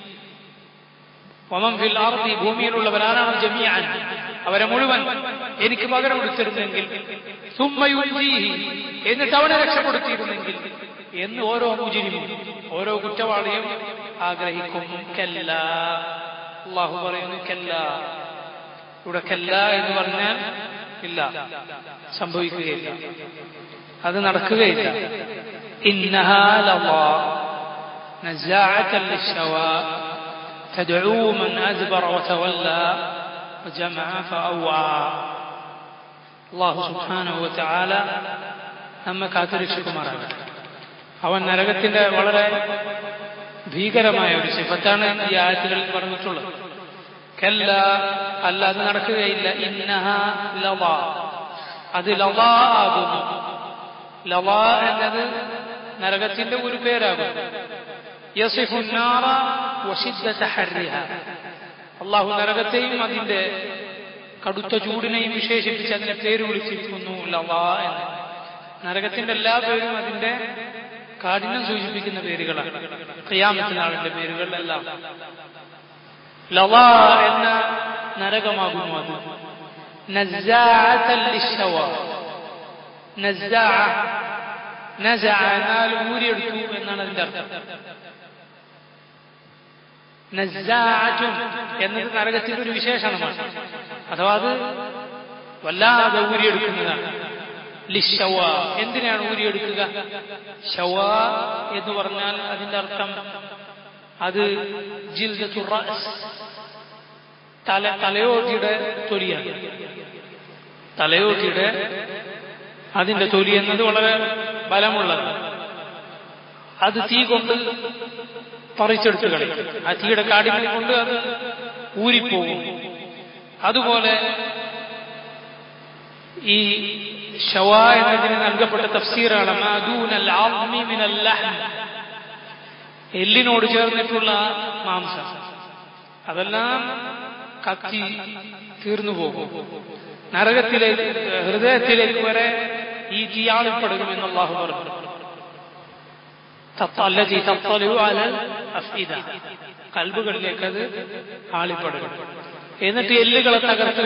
ومن في الأرض ഭൂമിയിലുള്ളവരാണ് ജമീഅൻ, അവരെ മുഴുവൻ എനിക്ക് പകരം കൊടുത്തിരുന്നെങ്കിൽ, ثم ينجيه, എന്നിട്ട് അവനെ രക്ഷപ്പെടുത്തിയിരുന്നെങ്കിൽ എന്ന് ഓരോ മുജ്രിമും, ഓരോ കുറ്റവാളിയും ആഗ്രഹിക്കും. കല്ല, അല്ലാഹു പറയുന്നു കല്ല. ഇവിടെ കല്ല എന്ന് പറഞ്ഞാൽ ഇല്ല, സംഭവിക്കുകയില്ല, അത് നടക്കുകയില്ല. ഇന്നഹാ ലളാ നസാഅതൻ ലിശ്ശവാ തദ്ഉ മൻ അദ്ബറ വതവല്ലാ വജമഅ ഫഅവാ. അല്ലാഹു സുബ്ഹാനഹു വതആല നമ്മെ കാത്തുരക്ഷിക്കുമാറാകട്ടെ. അവൻ നരകത്തിന്റെ വളരെ ഭീകരമായ ഒരു സിഫത്താണ് ഈ ആയത്തുകളിൽ പറഞ്ഞിട്ടുള്ളത്. കല്ല, അല്ല, അത് നടക്കുകയില്ല. ഇന്നഹാ ലളാ, അത് ലളാ ആകുന്നു. ലളാ എന്നത് നരകത്തിന്റെ ഒരു പേരാകും. യസിഫു നാറ വശിദ്ദത ഹർരിഹ. അല്ലാഹു നരകത്തെയും അതിന്റെ കടുത്ത ചൂടിനെയും വിശേഷിപ്പിച്ച് അതിന്റെ പേര് വിളിച്ചിരിക്കുന്നു ലളാ എന്ന്. നരകത്തിന്റെ എല്ലാ പേരും അതിന്റെ കാഠിന്യം സൂചിപ്പിക്കുന്ന പേരുകളാണ്. ഖിയാമത്ത് നാളിന്റെ പേരുകൾ എല്ലാം. ലളാ എന്ന നരകമാകുന്നു അത്. നസ്സാഅതൻ ലിശ്ശവാ, നസ്സാഅ, നസഅ എന്നാൽ ഊരിയെടുത്തു എന്നാണ് അതിന്റെ അർത്ഥം. നസ്സാഅത്തുൻ എന്നത് നരകത്തിന്റെ ഒരു വിശേഷണമാണ്, അഥവാ അത് വല്ലാതെ ഊരിയെടുക്കുന്നതാണ്. ലിശ്ശവാ, എന്തിനാണ് ഊരിയെടുക്കുക? ശവാ എന്ന് പറഞ്ഞാൽ അതിന്റെ അർത്ഥം അത് ജിൽദത്തുർ റഅസ്, തലയോട്ടിയുടെ തൊലിയാണ്. തലയോട്ടിയുടെ അതിന്റെ തൊലി എന്നത് വളരെ ബലമുള്ളതാണ്. അത് തീ കൊണ്ട് പറിച്ചെടുത്ത് കളയും. ആ തീയുടെ കാഠിന്യം കൊണ്ട് അത് ഊരിപ്പോകും. അതുപോലെ ഈ ഷവ എന്നതിന് നൽകപ്പെട്ട തഫ്സീറാണ് മാദൂനൽ അസ്മി മിനൽ ലഹ്ം, എല്ലിനോട് ചേർന്നിട്ടുള്ള മാംസം, അതെല്ലാം കത്തി തീർന്നു പോകും. നരകത്തിലേക്ക് ഹൃദയത്തിലേക്ക് വരെ ഈ തീയാളിപ്പെടുമെന്ന് അല്ലാഹു പറഞ്ഞു. കൽബുകളിലേക്ക് അത് ആളിപ്പെടും. എന്നിട്ട് എല്ലുകളെ തകർത്ത്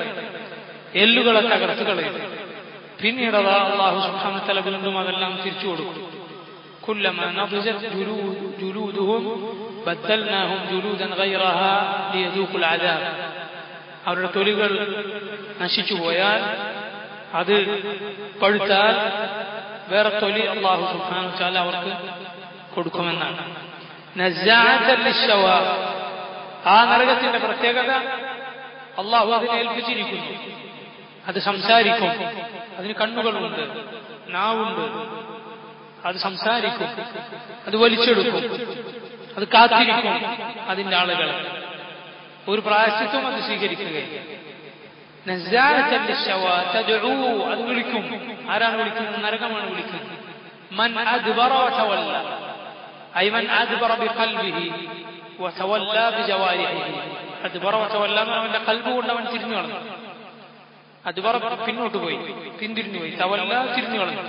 കളയും. പിന്നീട് അല്ലാഹു സുബ്ഹാനഹു വ തആല വീണ്ടും അതെല്ലാം തിരിച്ചു കൊടുക്കും. കുല്ലമാ നضجت ജുലൂദുഹും ബദൽനാഹും ജുലൂദൻ ഗൈറഹാ ലിയദൂഖുൽ അദാബ്. അവരുടെ തൊലികൾ നശിച്ചു പോയാൽ, അത് പഴുത്താൽ വേറെ തൊലി അല്ലാഹു സുബ്ഹാനഹു വ തആല അവർക്ക് കൊടുക്കുമെന്നാണ്. നസ്സാഅത്തൻ ലിശ്ശവാ, ആ നരകത്തിന്റെ പ്രത്യേകത അല്ലാഹു അതിനെ ഏൽപ്പിച്ചിരിക്കുന്നു. അത് സംസാരിക്കും, അതിന് കണ്ണുകളുണ്ട്, നാവുണ്ട്, അത് സംസാരിക്കും, അത് വലിച്ചെടുക്കും, അത് കാത്തിരിക്കും അതിന്റെ ആളുകൾ. ഒരു പ്രായശ്ചിത്വം അത് സ്വീകരിക്കുകയില്ല. നസ്സാഅത്തൻ ലിശ്ശവാ തദ്ഉ, അത് വിളിക്കും. ആരാണ് വിളിക്കുന്നത്? നരകമാണ് വിളിക്കുന്നത്. മൻ അദ്ബറ വതവല്ല, ഐ മൻ അദ്ബറ ബിഖൽബിഹി വതവല്ല ബിജവാരിഹിഹി. അദ്ബറ വതവല്ല, അവന്റെ കൽബ് കൊണ്ട് അവൻ തിരിഞ്ഞു കളഞ്ഞു. അദ്ബറ പിന്നോട്ട് പോയി, പിന്തിരിഞ്ഞു പോയി. തവല്ല തിരിഞ്ഞു കളഞ്ഞു.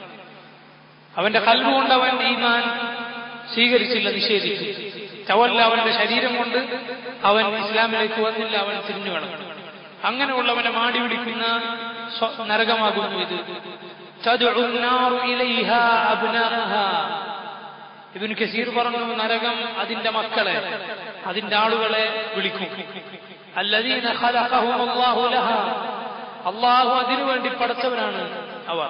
അവന്റെ കൽബ് കൊണ്ട് അവൻ ഈമാൻ സ്വീകരിച്ചില്ല, നിഷേധിച്ചു. തവല്ല, അവന്റെ ശരീരം കൊണ്ട് അവൻ ഇസ്ലാമിലേക്ക് വന്നില്ല, അവൻ തിരിഞ്ഞു കളഞ്ഞു. അങ്ങനെയുള്ളവനെ മാടി വിളിക്കുന്ന നരകമാകുന്നു ഇത്. തദ്ഉ നാറു ഇലൈഹാ അബ്നാഅഹാ. ഇബ്നു കസീർ പറഞ്ഞു, നരകം അതിന്റെ മക്കളെ, അതിന്റെ ആളുകളെ വിളിക്കും. അല്ലദീന ഖലഖഹും അല്ലാഹു ലഹാ, അല്ലാഹു അതിനു വേണ്ടി പടച്ചവനാണ് അവർ.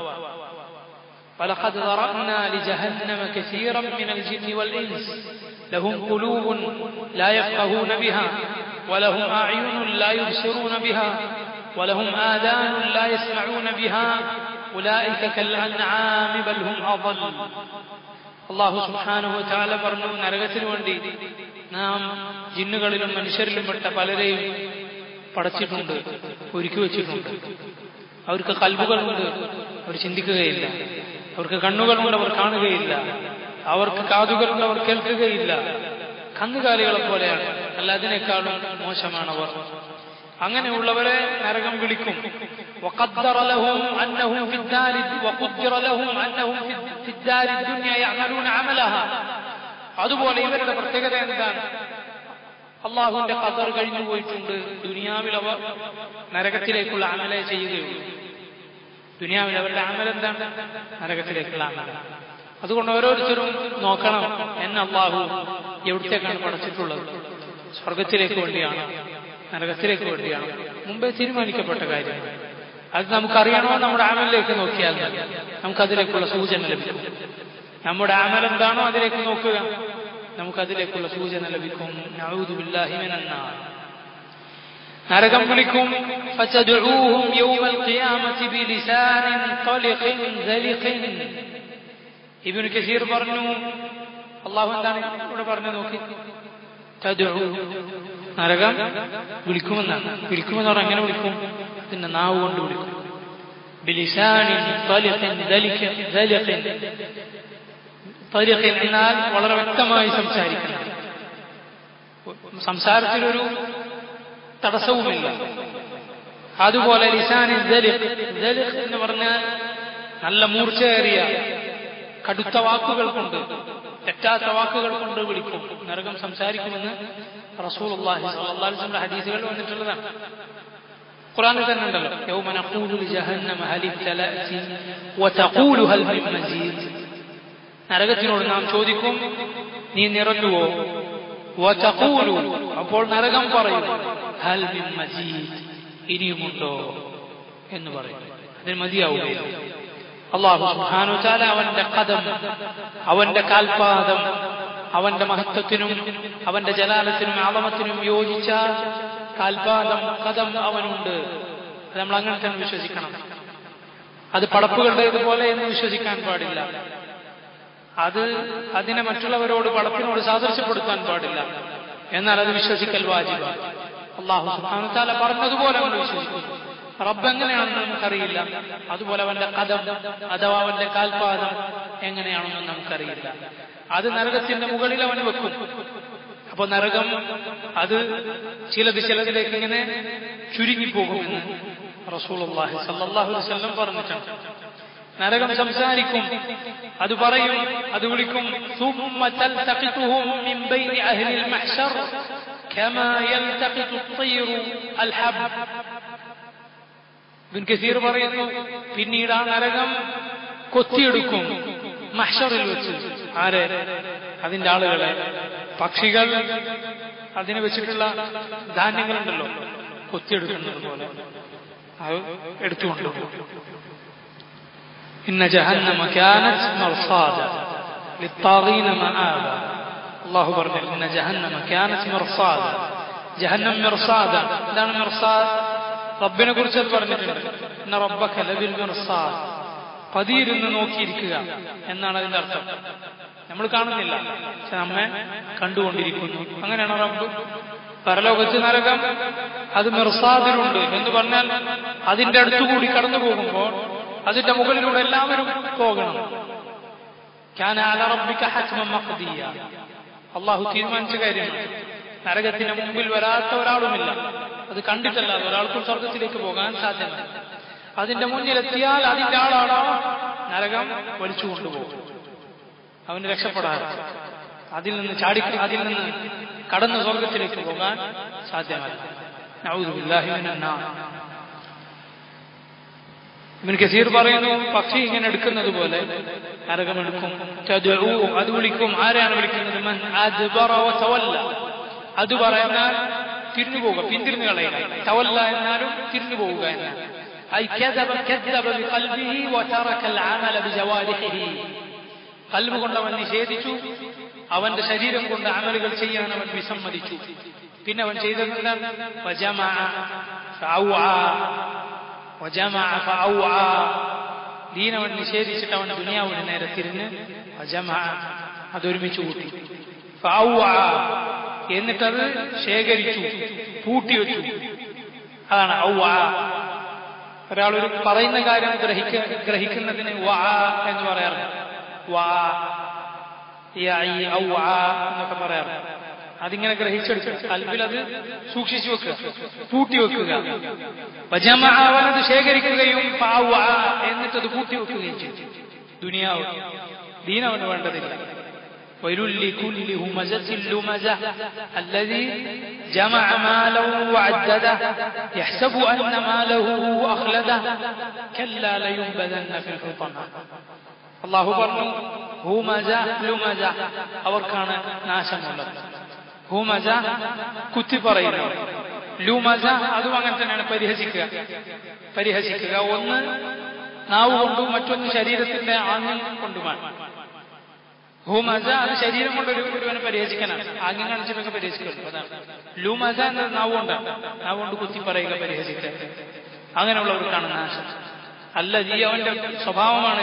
വലഖദ് ദറഅനാ ലിജഹന്നമ കസീറൻ മിനൽ ജിന്നി വൽ ഇൻസ് ലഹും ഖുലൂബുൻ ലാ യഫ്ഖഹൂന ബിഹാ വലഹും അഅ്യുനുൻ ലാ യുബ്സിറൂന ബിഹാ വലഹും ആദാനുൻ ലാ യസ്മഊന ബിഹാ ഉലൈക കൽ അൻആമി ബൽ ഹും അദൽ. അല്ലാഹു സുബ്ഹാനഹു വ തആല പറഞ്ഞു, നരകത്തിനു വേണ്ടി നാം ജിന്നുകളിലും മനുഷ്യരിലും പെട്ട പലരെയും പടച്ചിട്ടുണ്ട്, ഒരുക്കി വെച്ചിട്ടുണ്ട്. അവർക്ക് കൽബുകളുണ്ട്, അവർ ചിന്തിക്കുകയില്ല. അവർക്ക് കണ്ണുകളുണ്ട്, അവർ കാണുകയില്ല. അവർക്ക് കാതുകളുണ്ട്, അവർ കേൾക്കുകയില്ല. കന്നുകാലികളെ പോലെയാണ്, അല്ല അതിനേക്കാളും മോശമാണവർ. അങ്ങനെയുള്ളവരെ നരകം വിളിക്കും. وقدر لهم أنهم في الدار وقدر لهم أنهم في الدار الدنيا يعملون عملها. അതുപോലെ ഇവരുടെ പ്രത്യേകത എന്താണ്? അള്ളാഹുവിന്റെ ഖദർ കഴിഞ്ഞു പോയിട്ടുണ്ട്. ദുനിയാവിൽ അവർ നരകത്തിലേക്കുള്ള അമലെ ചെയ്യുകയുള്ളൂ. ദുനിയാവിൽ അവരുടെ അമൽ എന്താണ്? നരകത്തിലേക്കുള്ള അമല. അതുകൊണ്ട് ഓരോരുത്തരും നോക്കണം, എന്നെ അള്ളാഹു എവിടത്തേക്കാണ് പഠിച്ചിട്ടുള്ളത്. സ്വർഗത്തിലേക്ക് വേണ്ടിയാണ്, നരകത്തിലേക്ക് വേണ്ടിയാണ്? മുമ്പേ തീരുമാനിക്കപ്പെട്ട കാര്യം. അത് നമുക്കറിയണോ? നമ്മുടെ അമലിലേക്ക് നോക്കിയാൽ നമുക്കതിലേക്കുള്ള സൂചന ലഭിക്കും. നമ്മുടെ അമൽ എന്താണോ അതിലേക്ക് നോക്കുക, നമുക്കതിലേക്കുള്ള സൂചന ലഭിക്കും. നഊദു ബില്ലാഹി മിനൻ നാർ. നരകം വിളിക്കും. ഫതദ്ഊഹും യൗമൽ ഖിയാമത്തി ബിലിസാനിൻ തലിഖിൻ സലിഖിൻ. ഇബ്നു കസീർ പറഞ്ഞു, അല്ലാഹു എന്താണ് ഇവിടെ പറഞ്ഞു നോക്കി, തദ്ഉ, നരകം വിളിക്കുമെന്നാണ്. വിളിക്കുമെന്ന് പറഞ്ഞാൽ എങ്ങനെ വിളിക്കും? അതിന്റെ നാവ് കൊണ്ട് വിളിക്കും. ബിലിസാനിൻ തലിഖിൻ സലിഖിൻ. തരിഖ് എന്നാൽ വളരെ വ്യക്തമായി സംസാരിക്കണം. സംസാരത്തിലൊരു തടസ്സവുമില്ല. അതുപോലെ ലിസാനിൻ ദലിഖ്. ദലിഖ് എന്ന് പറഞ്ഞാൽ നല്ല മൂർച്ചയേറിയ കടുത്ത വാക്കുകൾ കൊണ്ട്, തെറ്റാത്ത വാക്കുകൾ കൊണ്ട് വിളിക്കും. നരകം സംസാരിക്കുമെന്ന് റസൂലുള്ളാഹി സ്വല്ലല്ലാഹു അലൈഹി വസല്ലം ഹദീസുകൾ വന്നിട്ടുള്ളതാണ്. ഖുർആനിൽ തന്നെ ഉണ്ടല്ലോ, യൗമ നഖൂലു ലിജഹന്നമ ഹൽ ഇബ്തലഅതി വതഖൂലു ഹൽ മിൻ മസീദ്. നരകത്തിനോട് നാം ചോദിക്കും, നീ നിറഞ്ഞുവോ? വതഖൂലു, അപ്പോൾ നരകം പറയും, ഹൽ മിൻ മസീദ്, ഇനിയുമുണ്ടോ എന്ന് പറയും. അതിന് മതിയാവുകയില്ല. അല്ലാഹു സുബ്ഹാനഹു വ തആല അവന്റെ ഖദം, അവന്റെ കാൽപാദം, അവന്റെ മഹത്വത്തിനും അവന്റെ ജലാലത്തിനും ആളമത്തിനും യോജിച്ച കാൽപാദം, ഖദം അവനുണ്ട്. അത് നമ്മൾ അങ്ങനെ തന്നെ വിശ്വസിക്കണം. അത് പടപ്പുകളുടേതുപോലെ എന്ന് വിശ്വസിക്കാൻ പാടില്ല. അതിനെ മറ്റുള്ളവരോട് പടപ്പിനോട് സാദൃശ്യപ്പെടുത്താൻ പാടില്ല. എന്നാൽ അത് വിശ്വസിക്കൽ വാജിബാണ്. അല്ലാഹു സുബ്ഹാനഹു വ തആല പറഞ്ഞതുപോലെ നമ്മൾ വിശ്വസിക്കുന്നു. റബ്ബ് എങ്ങനെയാണെന്ന് നമുക്കറിയില്ല. അതുപോലെ അവന്റെ ഖദം അഥവാ അവന്റെ കാൽപാദം എങ്ങനെയാണെന്ന് നമുക്കറിയില്ല. അത് നരകത്തിന്റെ മുകളിൽ അവൻ വെക്കും. അപ്പൊ നരകം അത് ചിലതിലേക്ക് ഇങ്ങനെ ചുരുങ്ങിപ്പോകുമെന്ന് റസൂലുള്ളാഹി സ്വല്ലല്ലാഹു അലൈഹി വസല്ലം പറഞ്ഞിട്ടുണ്ട്. നരകം സംസാരിക്കും, അത് പറയും, അത് വിളിക്കും. ثم تلتقطهم من بين أهل المحشر كما يلتقط الطير الحب. ഇബ്നു കസീർ പറയുന്നു, പിന്നീട് ആ നരകം കൊത്തിയെടുക്കും മഹ്ശറിൽ വെച്ച്. ആരെ? അതിന്റെ ആളുകളെ. പക്ഷികൾ അതിന് വെച്ചിട്ടുള്ള ധാന്യങ്ങളുണ്ടല്ലോ, കൊത്തിയെടുക്കുന്നത് പോലെ അത് എടുത്തുകൊണ്ടുപോകും. ഇന്ന ജഹന്നമ കാനത് മർസാദ ലിത്താഗീന മആബ. അല്ലാഹു പറഞ്ഞു, ഇന്ന ജഹന്നമ കാനത് മർസാദ. ജഹന്നം മിർസാദ. എന്താണ് മിർസാദ്? റബ്ബിനെ കുറിച്ച് അത് പറഞ്ഞിട്ടുണ്ട്. ഇന്ന റബ്ബക ലബിൽ മിർസാദ്. പതിയിരുന്ന് നോക്കിയിരിക്കുക എന്നാണ് അതിന്റെ അർത്ഥം. നമ്മൾ കാണുന്നില്ല, പക്ഷെ നമ്മെ കണ്ടുകൊണ്ടിരിക്കുന്നു. അങ്ങനെയാണ് റബ്ബ്. പരലോകത്ത് നരകം അത് മിർസാദിലുണ്ട് എന്ന് പറഞ്ഞാൽ അതിന്റെ അടുത്തുകൂടി കടന്നു പോകുമ്പോൾ അതിന്റെ മുകളിലൂടെ എല്ലാവരും പോകണം. കാന അല റബ്ബിക ഹത്മൻ മഖ്ദിയ. അല്ലാഹു തീരുമാനിച്ച കാര്യമാണ്. നരകത്തിന് മുമ്പിൽ വരാത്ത ഒരാളുമില്ല. അത് കണ്ടിട്ടല്ലാതെ ഒരാൾക്കും സ്വർഗത്തിലേക്ക് പോകാൻ സാധ്യമല്ല. അതിന്റെ മുന്നിലെത്തിയാൽ അതിന്റെ ആളാണോ നരകം വലിച്ചു കൊണ്ടുപോകും. അവന് രക്ഷപ്പെടാതെ അതിൽ നിന്ന് കടന്ന് സ്വർഗത്തിലേക്ക് പോകാൻ സാധ്യമല്ല. നഊദു ബില്ലാഹി മിനന്നാർ. ഇബ്നു കസീർ പറയുന്നു, പക്ഷി ഇങ്ങനെ എടുക്കുന്നത് പോലെ നരകമെടുക്കും. തദ്ഉ, അത് വിളിക്കും. ആരെയാണ് വിളിക്കുന്നത്? മൻ അദ്ബറ വതവല്ല. അദ്ബറ എന്നാൽ തിരിഞ്ഞു പോവുക, പിന്തിരിഞ്ഞു കളയുക. തവല്ല എന്നാലും തിരിഞ്ഞു പോവുക എന്നാണ്. ഐ കദബ ബിഖൽബിഹി വതറക അൽഅമല ബിജവാരിഹിഹി. ഖൽബ് കൊണ്ട് അവൻ നിഷേധിച്ചു, അവന്റെ ശരീരം കൊണ്ട് അമലുകൾ ചെയ്യാൻ അവൻ വിസമ്മതിച്ചു. പിന്നെ അവൻ ചെയ്തതെന്താണ്? ദീനവൻ നിഷേധിച്ചിട്ട് അവൻ ദുനിയാവിന് നേരെ തിരിഞ്ഞ് അതൊരുമിച്ച് കൂട്ടി. എന്നിട്ടത് ശേഖരിച്ചു, പൂട്ടിവെച്ചു. അതാണ് ഔആ. ഒരാളൊരു പറയുന്ന കാര്യം ഗ്രഹിക്കുന്നതിന് വാ എന്ന് പറയാറുണ്ട്. വാ എന്നൊക്കെ പറയാറുണ്ട്. അതിങ്ങനെ ഗ്രഹിച്ചെടുക്കുക, കൽബിൽ അത് സൂക്ഷിച്ചു വെക്കുക, പൂട്ടിവെക്കുക. അവനത് ശേഖരിക്കുകയും എന്നിട്ടത് പൂട്ടിവെക്കുകയും ചെയ്തു. ദുനിയാവ് ദീനവന് വേണ്ടതില്ല. وَيْلٌ هُمَزَةٍ لُمَزَةٍ الَّذِي جَمَعَ مَالًا وَعَدَّدَهُ يَحْسَبُ أَنَّ مَالَهُ أَخْلَدَهُ كَلَّا لَيُنبَذَنَّ فِي الْحُطَمَةِ. അല്ലാഹു പറഞ്ഞു, ഹുമസ ലുമസ, അവർക്കാണ് നാശമുള്ളത്. ഹുമസ കുത്തി പറയുന്നു, ലുമസ അതും അങ്ങനെ തന്നെയാണ്. പരിഹസിക്കുക. ഒന്ന് നാവ് കൊണ്ടും മറ്റൊന്ന് ശരീരത്തിന്റെ ആംഗ്യം കൊണ്ടുമാണ്. ഹുമസ അത് ശരീരം കൊണ്ട് ഒരുവനെ പരിഹസിക്കാനാണ്. ആംഗ്യം കാണിച്ചിട്ടൊക്കെ പരിഹസിക്കുന്നു. അതാണ് ലുമസ എന്നത് നാവ് കൊണ്ട് കുത്തി പറയുക, പരിഹസിക്കുക. അങ്ങനെയുള്ളവർക്കാണ് നാശം. അല്ലദീ, അവന്റെ സ്വഭാവമാണ്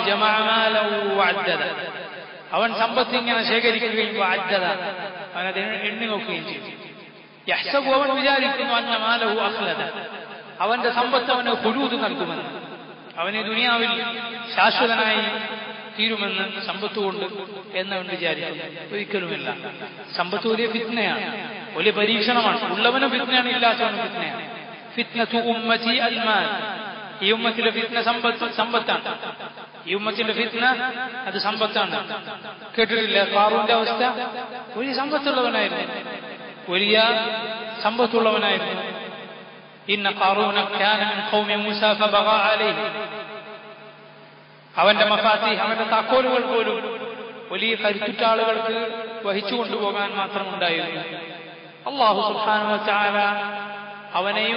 അവൻ സമ്പത്ത് ഇങ്ങനെ ശേഖരിക്കുകയും അവനത് എണ്ണി നോക്കുകയും ചെയ്യും. യഹ്സബു, അവൻ വിചാരിക്കുന്നു, അന്ന മാലഹു അഖ്ലദ, അവന്റെ സമ്പത്ത് അവന് ഖുലൂദ് നൽകുമെന്ന്. അവന് ദുനിയാവിൽ ശാശ്വതനായി തീരുമെന്ന് സമ്പത്ത് കൊണ്ട് എന്നവൻ വിചാരിക്കുന്നു. ഒരിക്കലുമില്ല. സമ്പത്ത് വലിയ ഫിത്നയാണ്, വലിയ പരീക്ഷണമാണ്. ഉള്ളവനും ഫിത്നയാണ്, ഇല്ലാത്തവനും ഫിത്നയാണ്. ഫിത്നതു ഉമ്മതി അൽമാൽ. ഈ ഉമ്മത്തിലെ ഫിത്ന സമ്പത്താണ്. ഈ ഉമ്മത്തിന്റെ ഫിത്ന അത് സമ്പത്താണ്. കേട്ടിട്ടില്ല ഖാറൂന്റെ അവസ്ഥ? വലിയ സമ്പത്തുള്ളവനായിരുന്നു, വലിയ സമ്പത്തുള്ളവനായിരുന്നു. ഇന്ന ഖാറൂന കാന മിൻ ഖൗമി മൂസ ഫബഗാ അലൈഹി. അവന്റെ മഫാത്തിഹ്, അവന്റെ താക്കോലുകൾ പോലും വലിയ കരുത്തുറ്റ ആളുകൾക്ക് വഹിച്ചു കൊണ്ടുപോകാൻ മാത്രം ഉണ്ടായിരുന്നു. അല്ലാഹു സുബ്ഹാനഹു വ തആല അവനെയും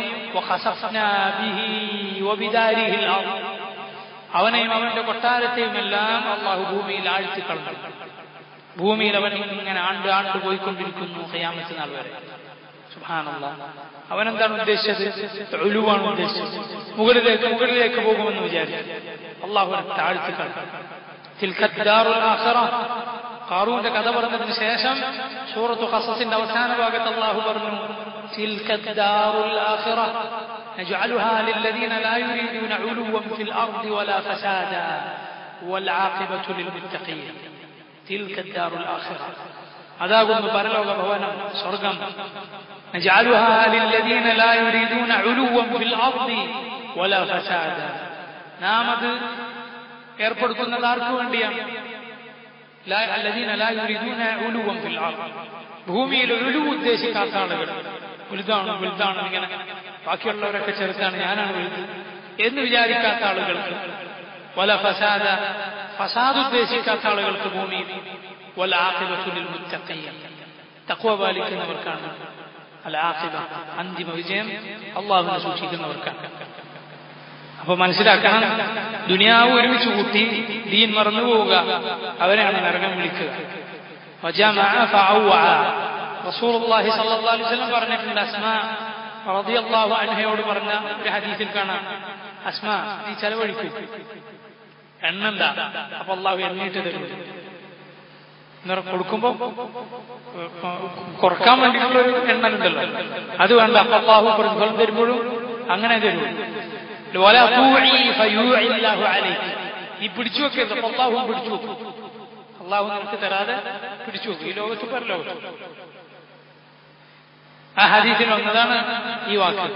അവനെയും അവന്റെ കൊട്ടാരത്തെയും എല്ലാം അള്ളാഹു ഭൂമിയിൽ ആഴ്ത്തിക്കളഞ്ഞു. ഭൂമിയിൽ അവൻ ഇങ്ങനെ ആണ്ട് പോയിക്കൊണ്ടിരിക്കുന്നു ഖിയാമത്ത് നാൾ വരെ. സുബ്ഹാനല്ലാഹ്. അവനെന്താണ് ഉദ്ദേശിച്ചത്? ഉലുവാണ് ഉദ്ദേശിച്ചത്. മുകളിലേക്ക് പോകുമെന്ന് വിചാരിച്ചു. അള്ളാഹു താഴ്ത്തിക്കളഞ്ഞു. തിൽക്കദ്ദാറുൽ ആഖിറ. ഖാറൂന്റെ കഥ പറഞ്ഞതിന് ശേഷം സൂറത്തു ഖസസിന്റെ അവസാന ഭാഗത്ത് അള്ളാഹു പറഞ്ഞു, تلك الدار الآخرة نجعلها للذين لا يريدون علوا في الأرض ولا فسادا والعاقبة للمتقين. تلك الدار الآخرة അതാകുന്നു പരലോക ഭവനം, സ്വർഗം. നജഅലുഹാ ലില്ലദീന ലാ യുരീദൂന ഉലുവൻ ഫിൽ അർദി വലാ ഫസാദ. നാം അത് ഏർപ്പെടുത്തുന്നത് ആർക്ക് വേണ്ടിയാണ്? അല്ലദീന ലാ യുരീദൂന ഉലുവൻ ഫിൽ അർദി, ഭൂമിയിൽ ഒരു ഉദ്ദേശിക്കാത്ത ആളുകൾ. വലുതാണ് ഇങ്ങനെ ബാക്കിയുള്ളവരൊക്കെ ചെറുത്താണ്, ഞാനാണ് വലുത് എന്ന് വിചാരിക്കാത്ത ആളുകൾക്ക്. വല ഫസാദ, ഫസാദ് ഉദ്ദേശിക്കാത്ത ആളുകൾക്ക് ഭൂമിയിൽ. വൽആഖിബത്തു ലിൽമുത്തഖീൻ, തഖ്വ പാലിക്കുന്നവർക്കാണ് അൽആഖിബ, അന്തിമ വിജയം അല്ലാഹുവിനെ സൂക്ഷിക്കുന്നവർക്കാണ്. അപ്പൊ മനസ്സിലാക്കണം, ദുനിയാവ് ഒരുമിച്ച് കൂട്ടി ദീൻ മറന്നു പോവുക, അവരെയാണ് നരകം വിളിക്കുക. വജമഅ ഫഅവഅ. റസൂലുള്ളാഹി സ്വല്ലല്ലാഹു അലൈഹി വസല്ലം പറഞ്ഞിട്ടുണ്ട്, അസ്മാ റളിയല്ലാഹു അൻഹയോട് പറഞ്ഞ ഒരു ഹദീസിൽ കാണാം, അസ്മാ നീ ചെലവഴിക്കൂ, എണ്ണണ്ട. അപ്പൊ അല്ലാഹു എണ്ണിട്ട് തരും. കൊടുക്കുമ്പോ കുറക്കാൻ വേണ്ടിയിട്ടുള്ളൊരു എണ്ണലുണ്ടല്ലോ, അത് വേണ്ട. അപ്പൊ അല്ലാഹു പ്രതിഫലം തരുമ്പോഴും അങ്ങനെ തരും. നീ പിടിച്ചു വെക്കരുത്, അപ്പൊ അല്ലാഹു പിടിച്ചു വെക്കും. അല്ലാഹു നമുക്ക് തരാതെ പിടിച്ചു വെക്കും, ഈ ലോകത്ത് പരലോകത്ത്. ആ ഹദീസിൽ വന്നതാണ് ഈ വാക്ക്,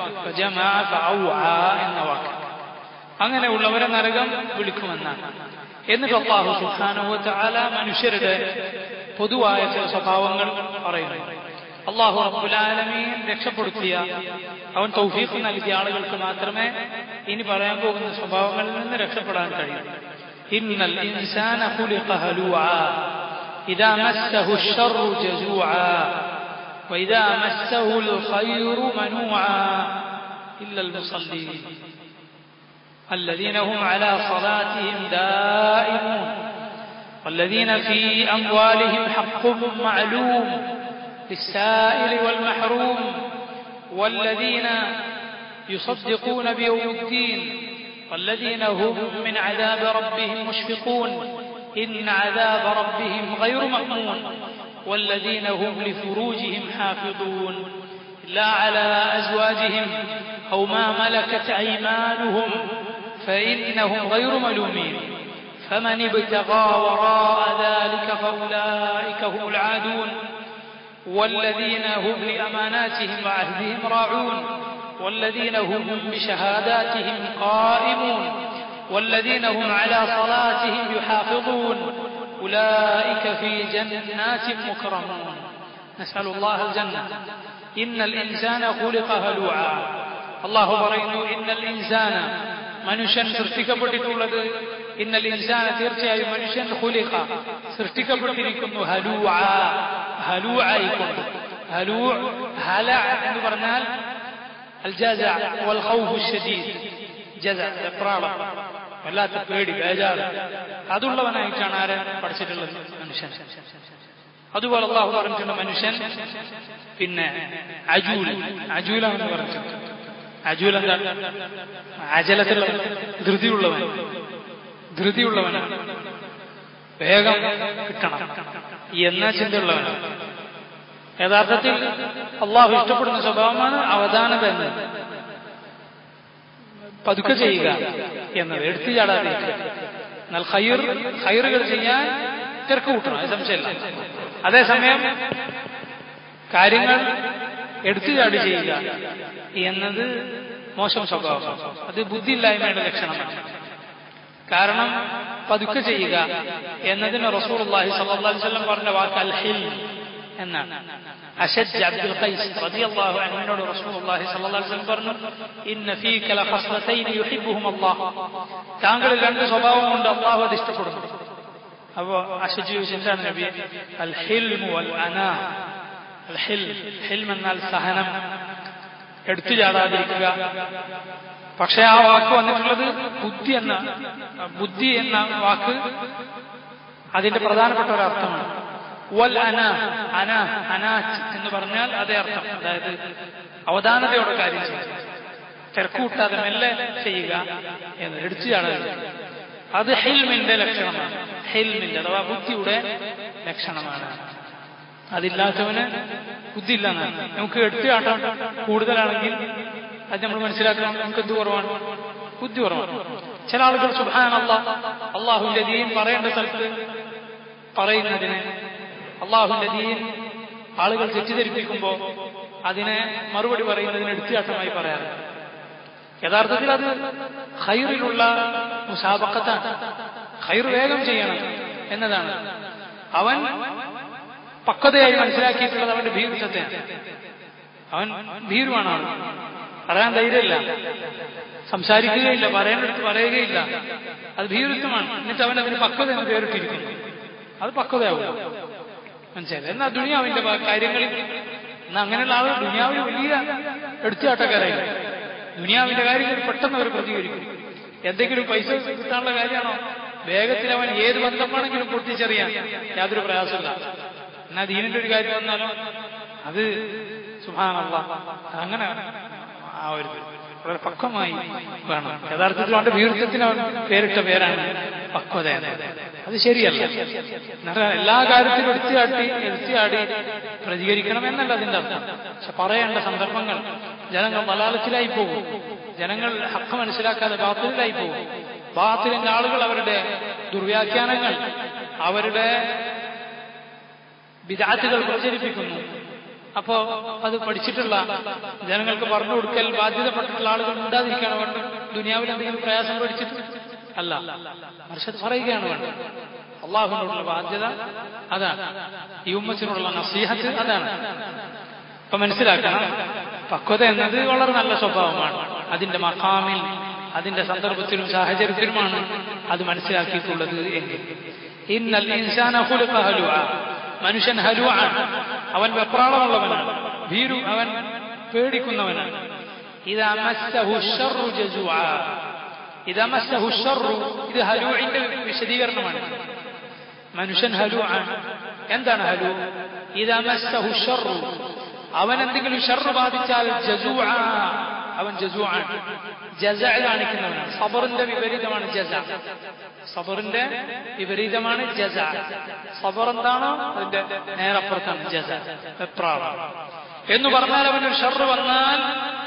എന്ന വാക്ക്. അങ്ങനെയുള്ളവരെ നരകം വിളിക്കുമെന്നാണ്. എന്നിട്ട് അല്ലാഹു സുബ്ഹാനഹു വ തആല മനുഷ്യരുടെ പൊതുവായ ചില സ്വഭാവങ്ങൾ പറയുന്നു. അല്ലാഹു റബ്ബുൽ ആലമീൻ രക്ഷപ്പെടുത്തിയ, അവൻ തൗഫീഖ് നൽകിയ ആളുകൾക്ക് മാത്രമേ ഇനി പറയാൻ പോകുന്ന സ്വഭാവങ്ങളിൽ നിന്ന് രക്ഷപ്പെടാൻ കഴിയൂ. ഇന്നൽ ഇൻസാന ഖുലിഖ ഹലൂആ ഇദാ മസ്സഹു അശ്ശറു ജസൂആ വഇദാ മസ്സഹുൽ ഖൈറു മനൂആ ഇല്ലൽ മുസല്ലീൻ الذين هم على صلاتهم دائمون والذين في أموالهم حق معلوم للسائل والمحروم والذين يصدقون بيوم الدين والذين هم من عذاب ربهم مشفقون إن عذاب ربهم غير مأمون والذين هم لفروجهم حافظون إلا على أزواجهم أو ما ملكت أيمانهم فإنهم غير ملومين فمن ابتغى وراء ذلك فأولئك هم العادون والذين هم لأماناتهم وعهدهم راعون والذين هم بشهاداتهم قائمون والذين هم على صلاتهم يحافظون أولئك في جنات مكرمون نسأل الله الجنة إن الإنسان خلق هلوعا الله പറയുന്നു إن الإنسان മനുഷ്യൻ സൃഷ്ടിക്കപ്പെട്ടിട്ടുള്ളത്, ഇന്നൽ ഇൻസാന തീർച്ചയായും മനുഷ്യൻ ഖുലിഖ സൃഷ്ടിക്കപ്പെട്ടിരിക്കുന്നു ഹലൂആയിക്കൊണ്ട്. ഹല എന്ന് പറഞ്ഞാൽ അൽ ജസഅ വൽ ഖൗഫ് അശ്ശദീദ്. ജസഅ വെപ്രാളം, വല്ലാത്ത പേടി, ബേജാറ്, അതുള്ളവനായിട്ടാണ് ആരെ പഠിച്ചിട്ടുള്ളത്? മനുഷ്യൻ. അതുപോലെ അല്ലാഹു പറഞ്ഞിട്ടുണ്ട് മനുഷ്യൻ പിന്നെ അജൂലാണെന്ന് പറഞ്ഞിട്ടുണ്ട്. അജൂൽ എന്താണ്? അജലത്തിലുള്ള ധൃതിയുള്ളവനാണ്, വേഗം കിട്ടണം എന്ന ചിന്തയുള്ളവനാണ്. യഥാർത്ഥത്തിൽ അള്ളാഹു ഇഷ്ടപ്പെടുന്ന സ്വഭാവമാണ് അവധാനത എന്നത്, പതുക്കെ ചെയ്യുക എന്നത്, എടുത്തു ചാടാതിരിക്കുക. എന്നാൽ ഖൈറുകൾ ചെയ്യാൻ തിരക്ക് കൂട്ടണം, അത് സംശയമില്ല. അതേസമയം കാര്യങ്ങൾ എടുത്തു ചാടി ചെയ്യുക എന്നത് മോശം സ്വഭാവം, അത് ബുദ്ധിയില്ലായ്മയുടെ ലക്ഷണമാണ്. കാരണം പതുക്കെ ചെയ്യുക എന്നതിന് റസൂലുള്ളാഹി സ്വല്ലല്ലാഹു അലൈഹി വസല്ലം പറഞ്ഞ വാക്ക് അൽ ഹിൽം എന്നാണ്. അശജ് അബ്ദുൽ ഖൈസ് റളിയല്ലാഹു അൻഹുവിനോട് റസൂലുള്ളാഹി സ്വല്ലല്ലാഹു അലൈഹി വസല്ലം പറഞ്ഞു, ഇന്ന ഫീക ലഖസ്ലതൈൻ യുഹിബ്ബുഹും അല്ലാഹ്, താങ്കളിൽ രണ്ട് സ്വഭാവമുണ്ട്, അല്ലാഹു അത് ഇഷ്ടപ്പെടുന്നു. അപ്പോൾ അശജ് എന്താണ് നബി? അൽ ഹിൽം വൽ അനാ. അൽ ഹിൽം എന്നാൽ സഹനം, എടുത്തു ചാടാതിരിക്കുക. പക്ഷെ ആ വാക്ക് വന്നിട്ടുള്ളത് ബുദ്ധി എന്ന വാക്ക് അതിന്റെ പ്രധാനപ്പെട്ട ഒരർത്ഥമാണ്. വൽ അനാത്ത് എന്ന് പറഞ്ഞാൽ അതേ അർത്ഥം, അതായത് അവധാനതയോടെ കാര്യം ചെയ്യുക, തിരക്കൂട്ടാതെ മെല്ലെ ചെയ്യുക എന്ന്, എടുത്തു ചാടാതിരിക്കുക. അത് ഹിൽമിന്റെ ലക്ഷണമാണ്, ഹിൽമിന്റെ അഥവാ ബുദ്ധിയുടെ ലക്ഷണമാണ്. അതില്ലാത്തവന് ബുദ്ധിയില്ല എന്നാണ്. നമുക്ക് എടുത്തുകാട്ടാൻ കൂടുതലാണെങ്കിൽ അത് നമ്മൾ മനസ്സിലാക്കണം, നമുക്ക് എന്ത് കുറവാണ്? ബുദ്ധി കുറവാണ്. ചില ആളുകൾ സുബ്ഹാനല്ലാഹ് അള്ളാഹുവിന്റെ ദീൻ പറയേണ്ട സ്ഥലത്ത് പറയുന്നതിന്, അള്ളാഹുവിന്റെ ദീൻ ആളുകൾ തെറ്റിദ്ധരിപ്പിക്കുമ്പോൾ അതിനെ മറുപടി പറയുന്നതിന് എടുത്തുകാട്ടമായി പറയാറ്. യഥാർത്ഥത്തിൽ അത് ഖൈറിലുള്ള മുസാബഖത്താണ്. ഖൈർ വേഗം ചെയ്യണം എന്നതാണ്. അവൻ പക്വതയായി മനസ്സിലാക്കിയിട്ടുള്ളത് അവന്റെ ഭീരുത്വത്തെയാണ്. അവൻ ഭീരുവാണ്. അവൻ പറയാൻ ധൈര്യമില്ല, സംസാരിക്കുകയില്ല, പറയേണ്ടടുത്ത് പറയുകയില്ല. അത് ഭീരുത്വമാണ്. എന്നിട്ട് അവൻ അതിന് പക്വത എന്ന് പേരിട്ടിരിക്കുന്നു. അത് പക്വതയാവും. മനസ്സിലായി? എന്നാൽ ദുനിയാവിന്റെ കാര്യങ്ങളിൽ എന്നാൽ അങ്ങനെയുള്ള ആളുകൾ ദുനിയാവിൽ വലിയ എടുത്തുകാട്ടക്കാരായി. ദുനിയാവിന്റെ കാര്യത്തിൽ പെട്ടെന്ന് അവർ പ്രതികരിക്കും. എന്തെങ്കിലും പൈസ കിട്ടാനുള്ള കാര്യമാണോ, വേഗത്തിൽ അവൻ ഏത് ബന്ധം വേണമെങ്കിലും പൊട്ടിച്ചെറിയാൻ യാതൊരു പ്രയാസമില്ല. എന്നാൽ ദീനിന്റെ ഒരു കാര്യം വന്നാലോ അത് സുബ്ഹാനല്ലാഹ് അങ്ങനെ ആവരുത്. വളരെ പക്വമായി വേണം. യഥാർത്ഥത്തിൽ അവന്റെ വീർത്തത്തിന് അവൻ പേരിട്ട പേരാണ് പക്വത. അത് ശരിയല്ല. എല്ലാ കാര്യത്തിലും എടുത്തിയാടി പ്രതികരിക്കണം എന്നല്ല അതിന്റെ അർത്ഥം. പക്ഷെ പറയേണ്ട സന്ദർഭങ്ങൾ ജനങ്ങൾ ദലാലത്തിലായി പോകും. ജനങ്ങൾ ഹഖ് മനസ്സിലാക്കാതെ ബാത്തിലായി പോകും. ബാത്തിലിന്റെ ആളുകൾ അവരുടെ ദുർവ്യാഖ്യാനങ്ങൾ, അവരുടെ ബിദ്അത്തുകൾ പ്രചരിപ്പിക്കുന്നു. അപ്പോ അത് പഠിച്ചിട്ടുള്ള ജനങ്ങൾക്ക് പറഞ്ഞു കൊടുക്കൽ ബാധ്യതപ്പെട്ടിട്ടുള്ള ആളുകൾ ഉണ്ടാതിരിക്കുകയാണ് വേണ്ടത്. ദുനിയാവിൽ എന്തെങ്കിലും പ്രയാസം പഠിച്ചിട്ട് അല്ല, മറിച്ച് പറയുകയാണ് വേണ്ടത്. അള്ളാഹുവിനോടുള്ള ബാധ്യത അതാണ്. ഈ ഉമ്മത്തിനോടുള്ള നസീഹത്ത് അതാണ്. അപ്പൊ മനസ്സിലാക്കണം, പക്വത എന്നത് വളരെ നല്ല സ്വഭാവമാണ്. അതിന്റെ മഖാമിൽ, അതിന്റെ സന്ദർഭത്തിലും സാഹചര്യത്തിലുമാണ് അത് മനസ്സിലാക്കിയിട്ടുള്ളത് എങ്കിൽ. ഇന്നൽ ഇൻസാന ഖുലിഖ ഹലുഅ, മനുഷ്യൻ ഹലുആണ്. അവൻ വെപ്രാളമുള്ളവനാണ്, ഭീരു, അവൻ പേടിക്കുന്നവനാണ്. ഇദാ മസ്സഹു ശർറു ജസുഅ, ഇദാ മസ്സഹു ശർറു, ഇത് ഹലുഇന്റെ വിശദീകരണമാണ്. മനുഷ്യൻ ഹലുആണ്. എന്താണ് ഹലു? ഇദാ മസ്സഹു ശർറു, അവൻ എന്തെങ്കിലും ഷർറ് ബാധിച്ചാൽ ജസുഅ, അവൻ ജസുആണ്, ജസഅ കാണിക്കുന്നവനാണ്. സബറിന്റെ വിപരീതമാണ് ജസഅ. സബറിന്റെ വിപരീതമാണ് ജസഅ. സബർ എന്താണോ അതിന്റെ നേരപ്പുറത്താണ് ജസഅ, വെപ്രാളം. എന്ന് പറഞ്ഞാൽ അവനൊരു ഷർറ് വന്നാൽ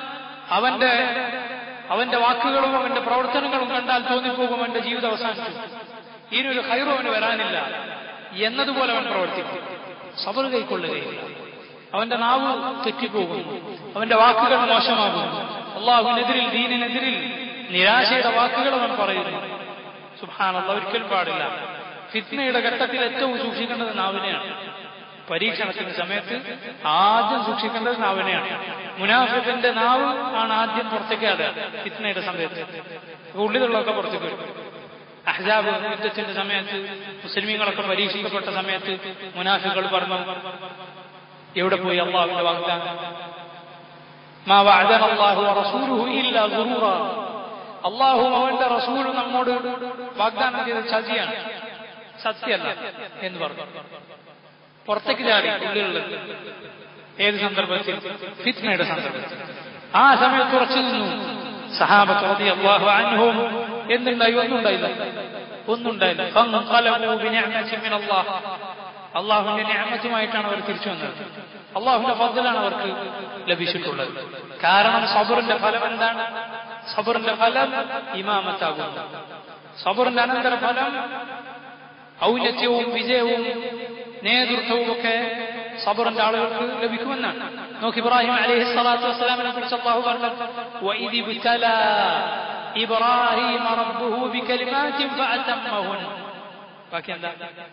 അവന്റെ വാക്കുകളും അവന്റെ പ്രവർത്തനങ്ങളും കണ്ടാൽ തോന്നിപ്പോകും അവന്റെ ജീവിതം അവസാനിച്ചു, ഇനിയൊരു ഖൈറും അവന് വരാനില്ല എന്നതുപോലെ അവൻ പ്രവർത്തിക്കും. സബർ കൈക്കൊള്ളുകയില്ല. അവന്റെ നാവ് തെറ്റിപ്പോകുന്നു, അവന്റെ വാക്കുകൾ മോശമാകുന്നു. അള്ളാഹുവിനെതിരിൽ, ദീനിനെതിരിൽ നിരാശയുടെ വാക്കുകൾ അവൻ പറയുന്നു. സുബ്ഹാനല്ലാഹ്, ഒരിക്കലും പാടില്ല. ഫിത്നയുടെ ഘട്ടത്തിൽ ഏറ്റവും സൂക്ഷിക്കേണ്ടത് നാവിനെയാണ്. പരീക്ഷണത്തിന്റെ സമയത്ത് ആദ്യം സൂക്ഷിക്കേണ്ടത് നാവിനെയാണ്. മുനാഫിഖിന്റെ നാവ് ആണ് ആദ്യം പുറത്തേക്ക് അത് ഫിത്നയുടെ സമയത്ത്. ഉള്ളിലുള്ളതൊക്കെ പുറത്തേക്ക് വരും. അഹ്സാബ് യുദ്ധത്തിന്റെ സമയത്ത് മുസ്ലിമീങ്ങളൊക്കെ പരീക്ഷിക്കപ്പെട്ട സമയത്ത് മുനാഫിഖുകൾ പറഞ്ഞു, എവിടെ പോയി അള്ളാഹുവിന്റെ വാഗ്ദാനം? മാ വഅദന അല്ലാഹു വറസൂലുഹു ഇല്ലാ ഗുറൂറാ, അള്ളാഹുവും അവന്റെ റസൂലും നമ്മോട് വാഗ്ദാനം ചെയ്ത ചതിയാണ്, സത്യമല്ല എന്ന് പറഞ്ഞു. പുറത്തേക്ക് ചാടി ഉള്ളിലുള്ളത്. ഏത് സന്ദർഭത്തിൽ? ഫിത്നയുടെ സന്ദർഭത്തിൽ. ആ സമയത്ത് ഉറച്ചു നിന്നു സഹാബത്ത് റളിയല്ലാഹു അൻഹും. എന്തുണ്ടായി? ഒന്നുണ്ടായില്ല. ഫൻഖലബൂ ബിനിഅമത്തിൻ മിനല്ലാഹ്, അള്ളാഹുവിന്റെ നിഅമത്തുമായിട്ടാണ് അവർ തിരിച്ചു വന്നത്. അള്ളാഹുവിന്റെ ഫദ്ലാണ് അവർക്ക് ലഭിച്ചിട്ടുള്ളത്. കാരണം സബറിന്റെ ഫലം എന്താണ്? സബറിന്റെ ഫലം ഇമാമത്താകുന്നു. സബറിന്റെ അനന്തര ഫലം ഔന്നത്യവും വിജയവും നേതൃത്വവും ഒക്കെ സബറിന്റെ ആളുകൾക്ക് ലഭിക്കുമെന്നാണ്. നോക്ക്, ഇബ്രാഹിം അലൈഹിസ്സലാത്തു വസ്സലാമിനെ കുറിച്ച് അല്ലാഹു പറഞ്ഞു, വഇദ് ഇബ്തലാ ഇബ്രാഹിമ റബ്ബുഹു ബികലിമാത്തിൻ ഫഅതമ്മഹുൻ. ബാക്കി എന്താ?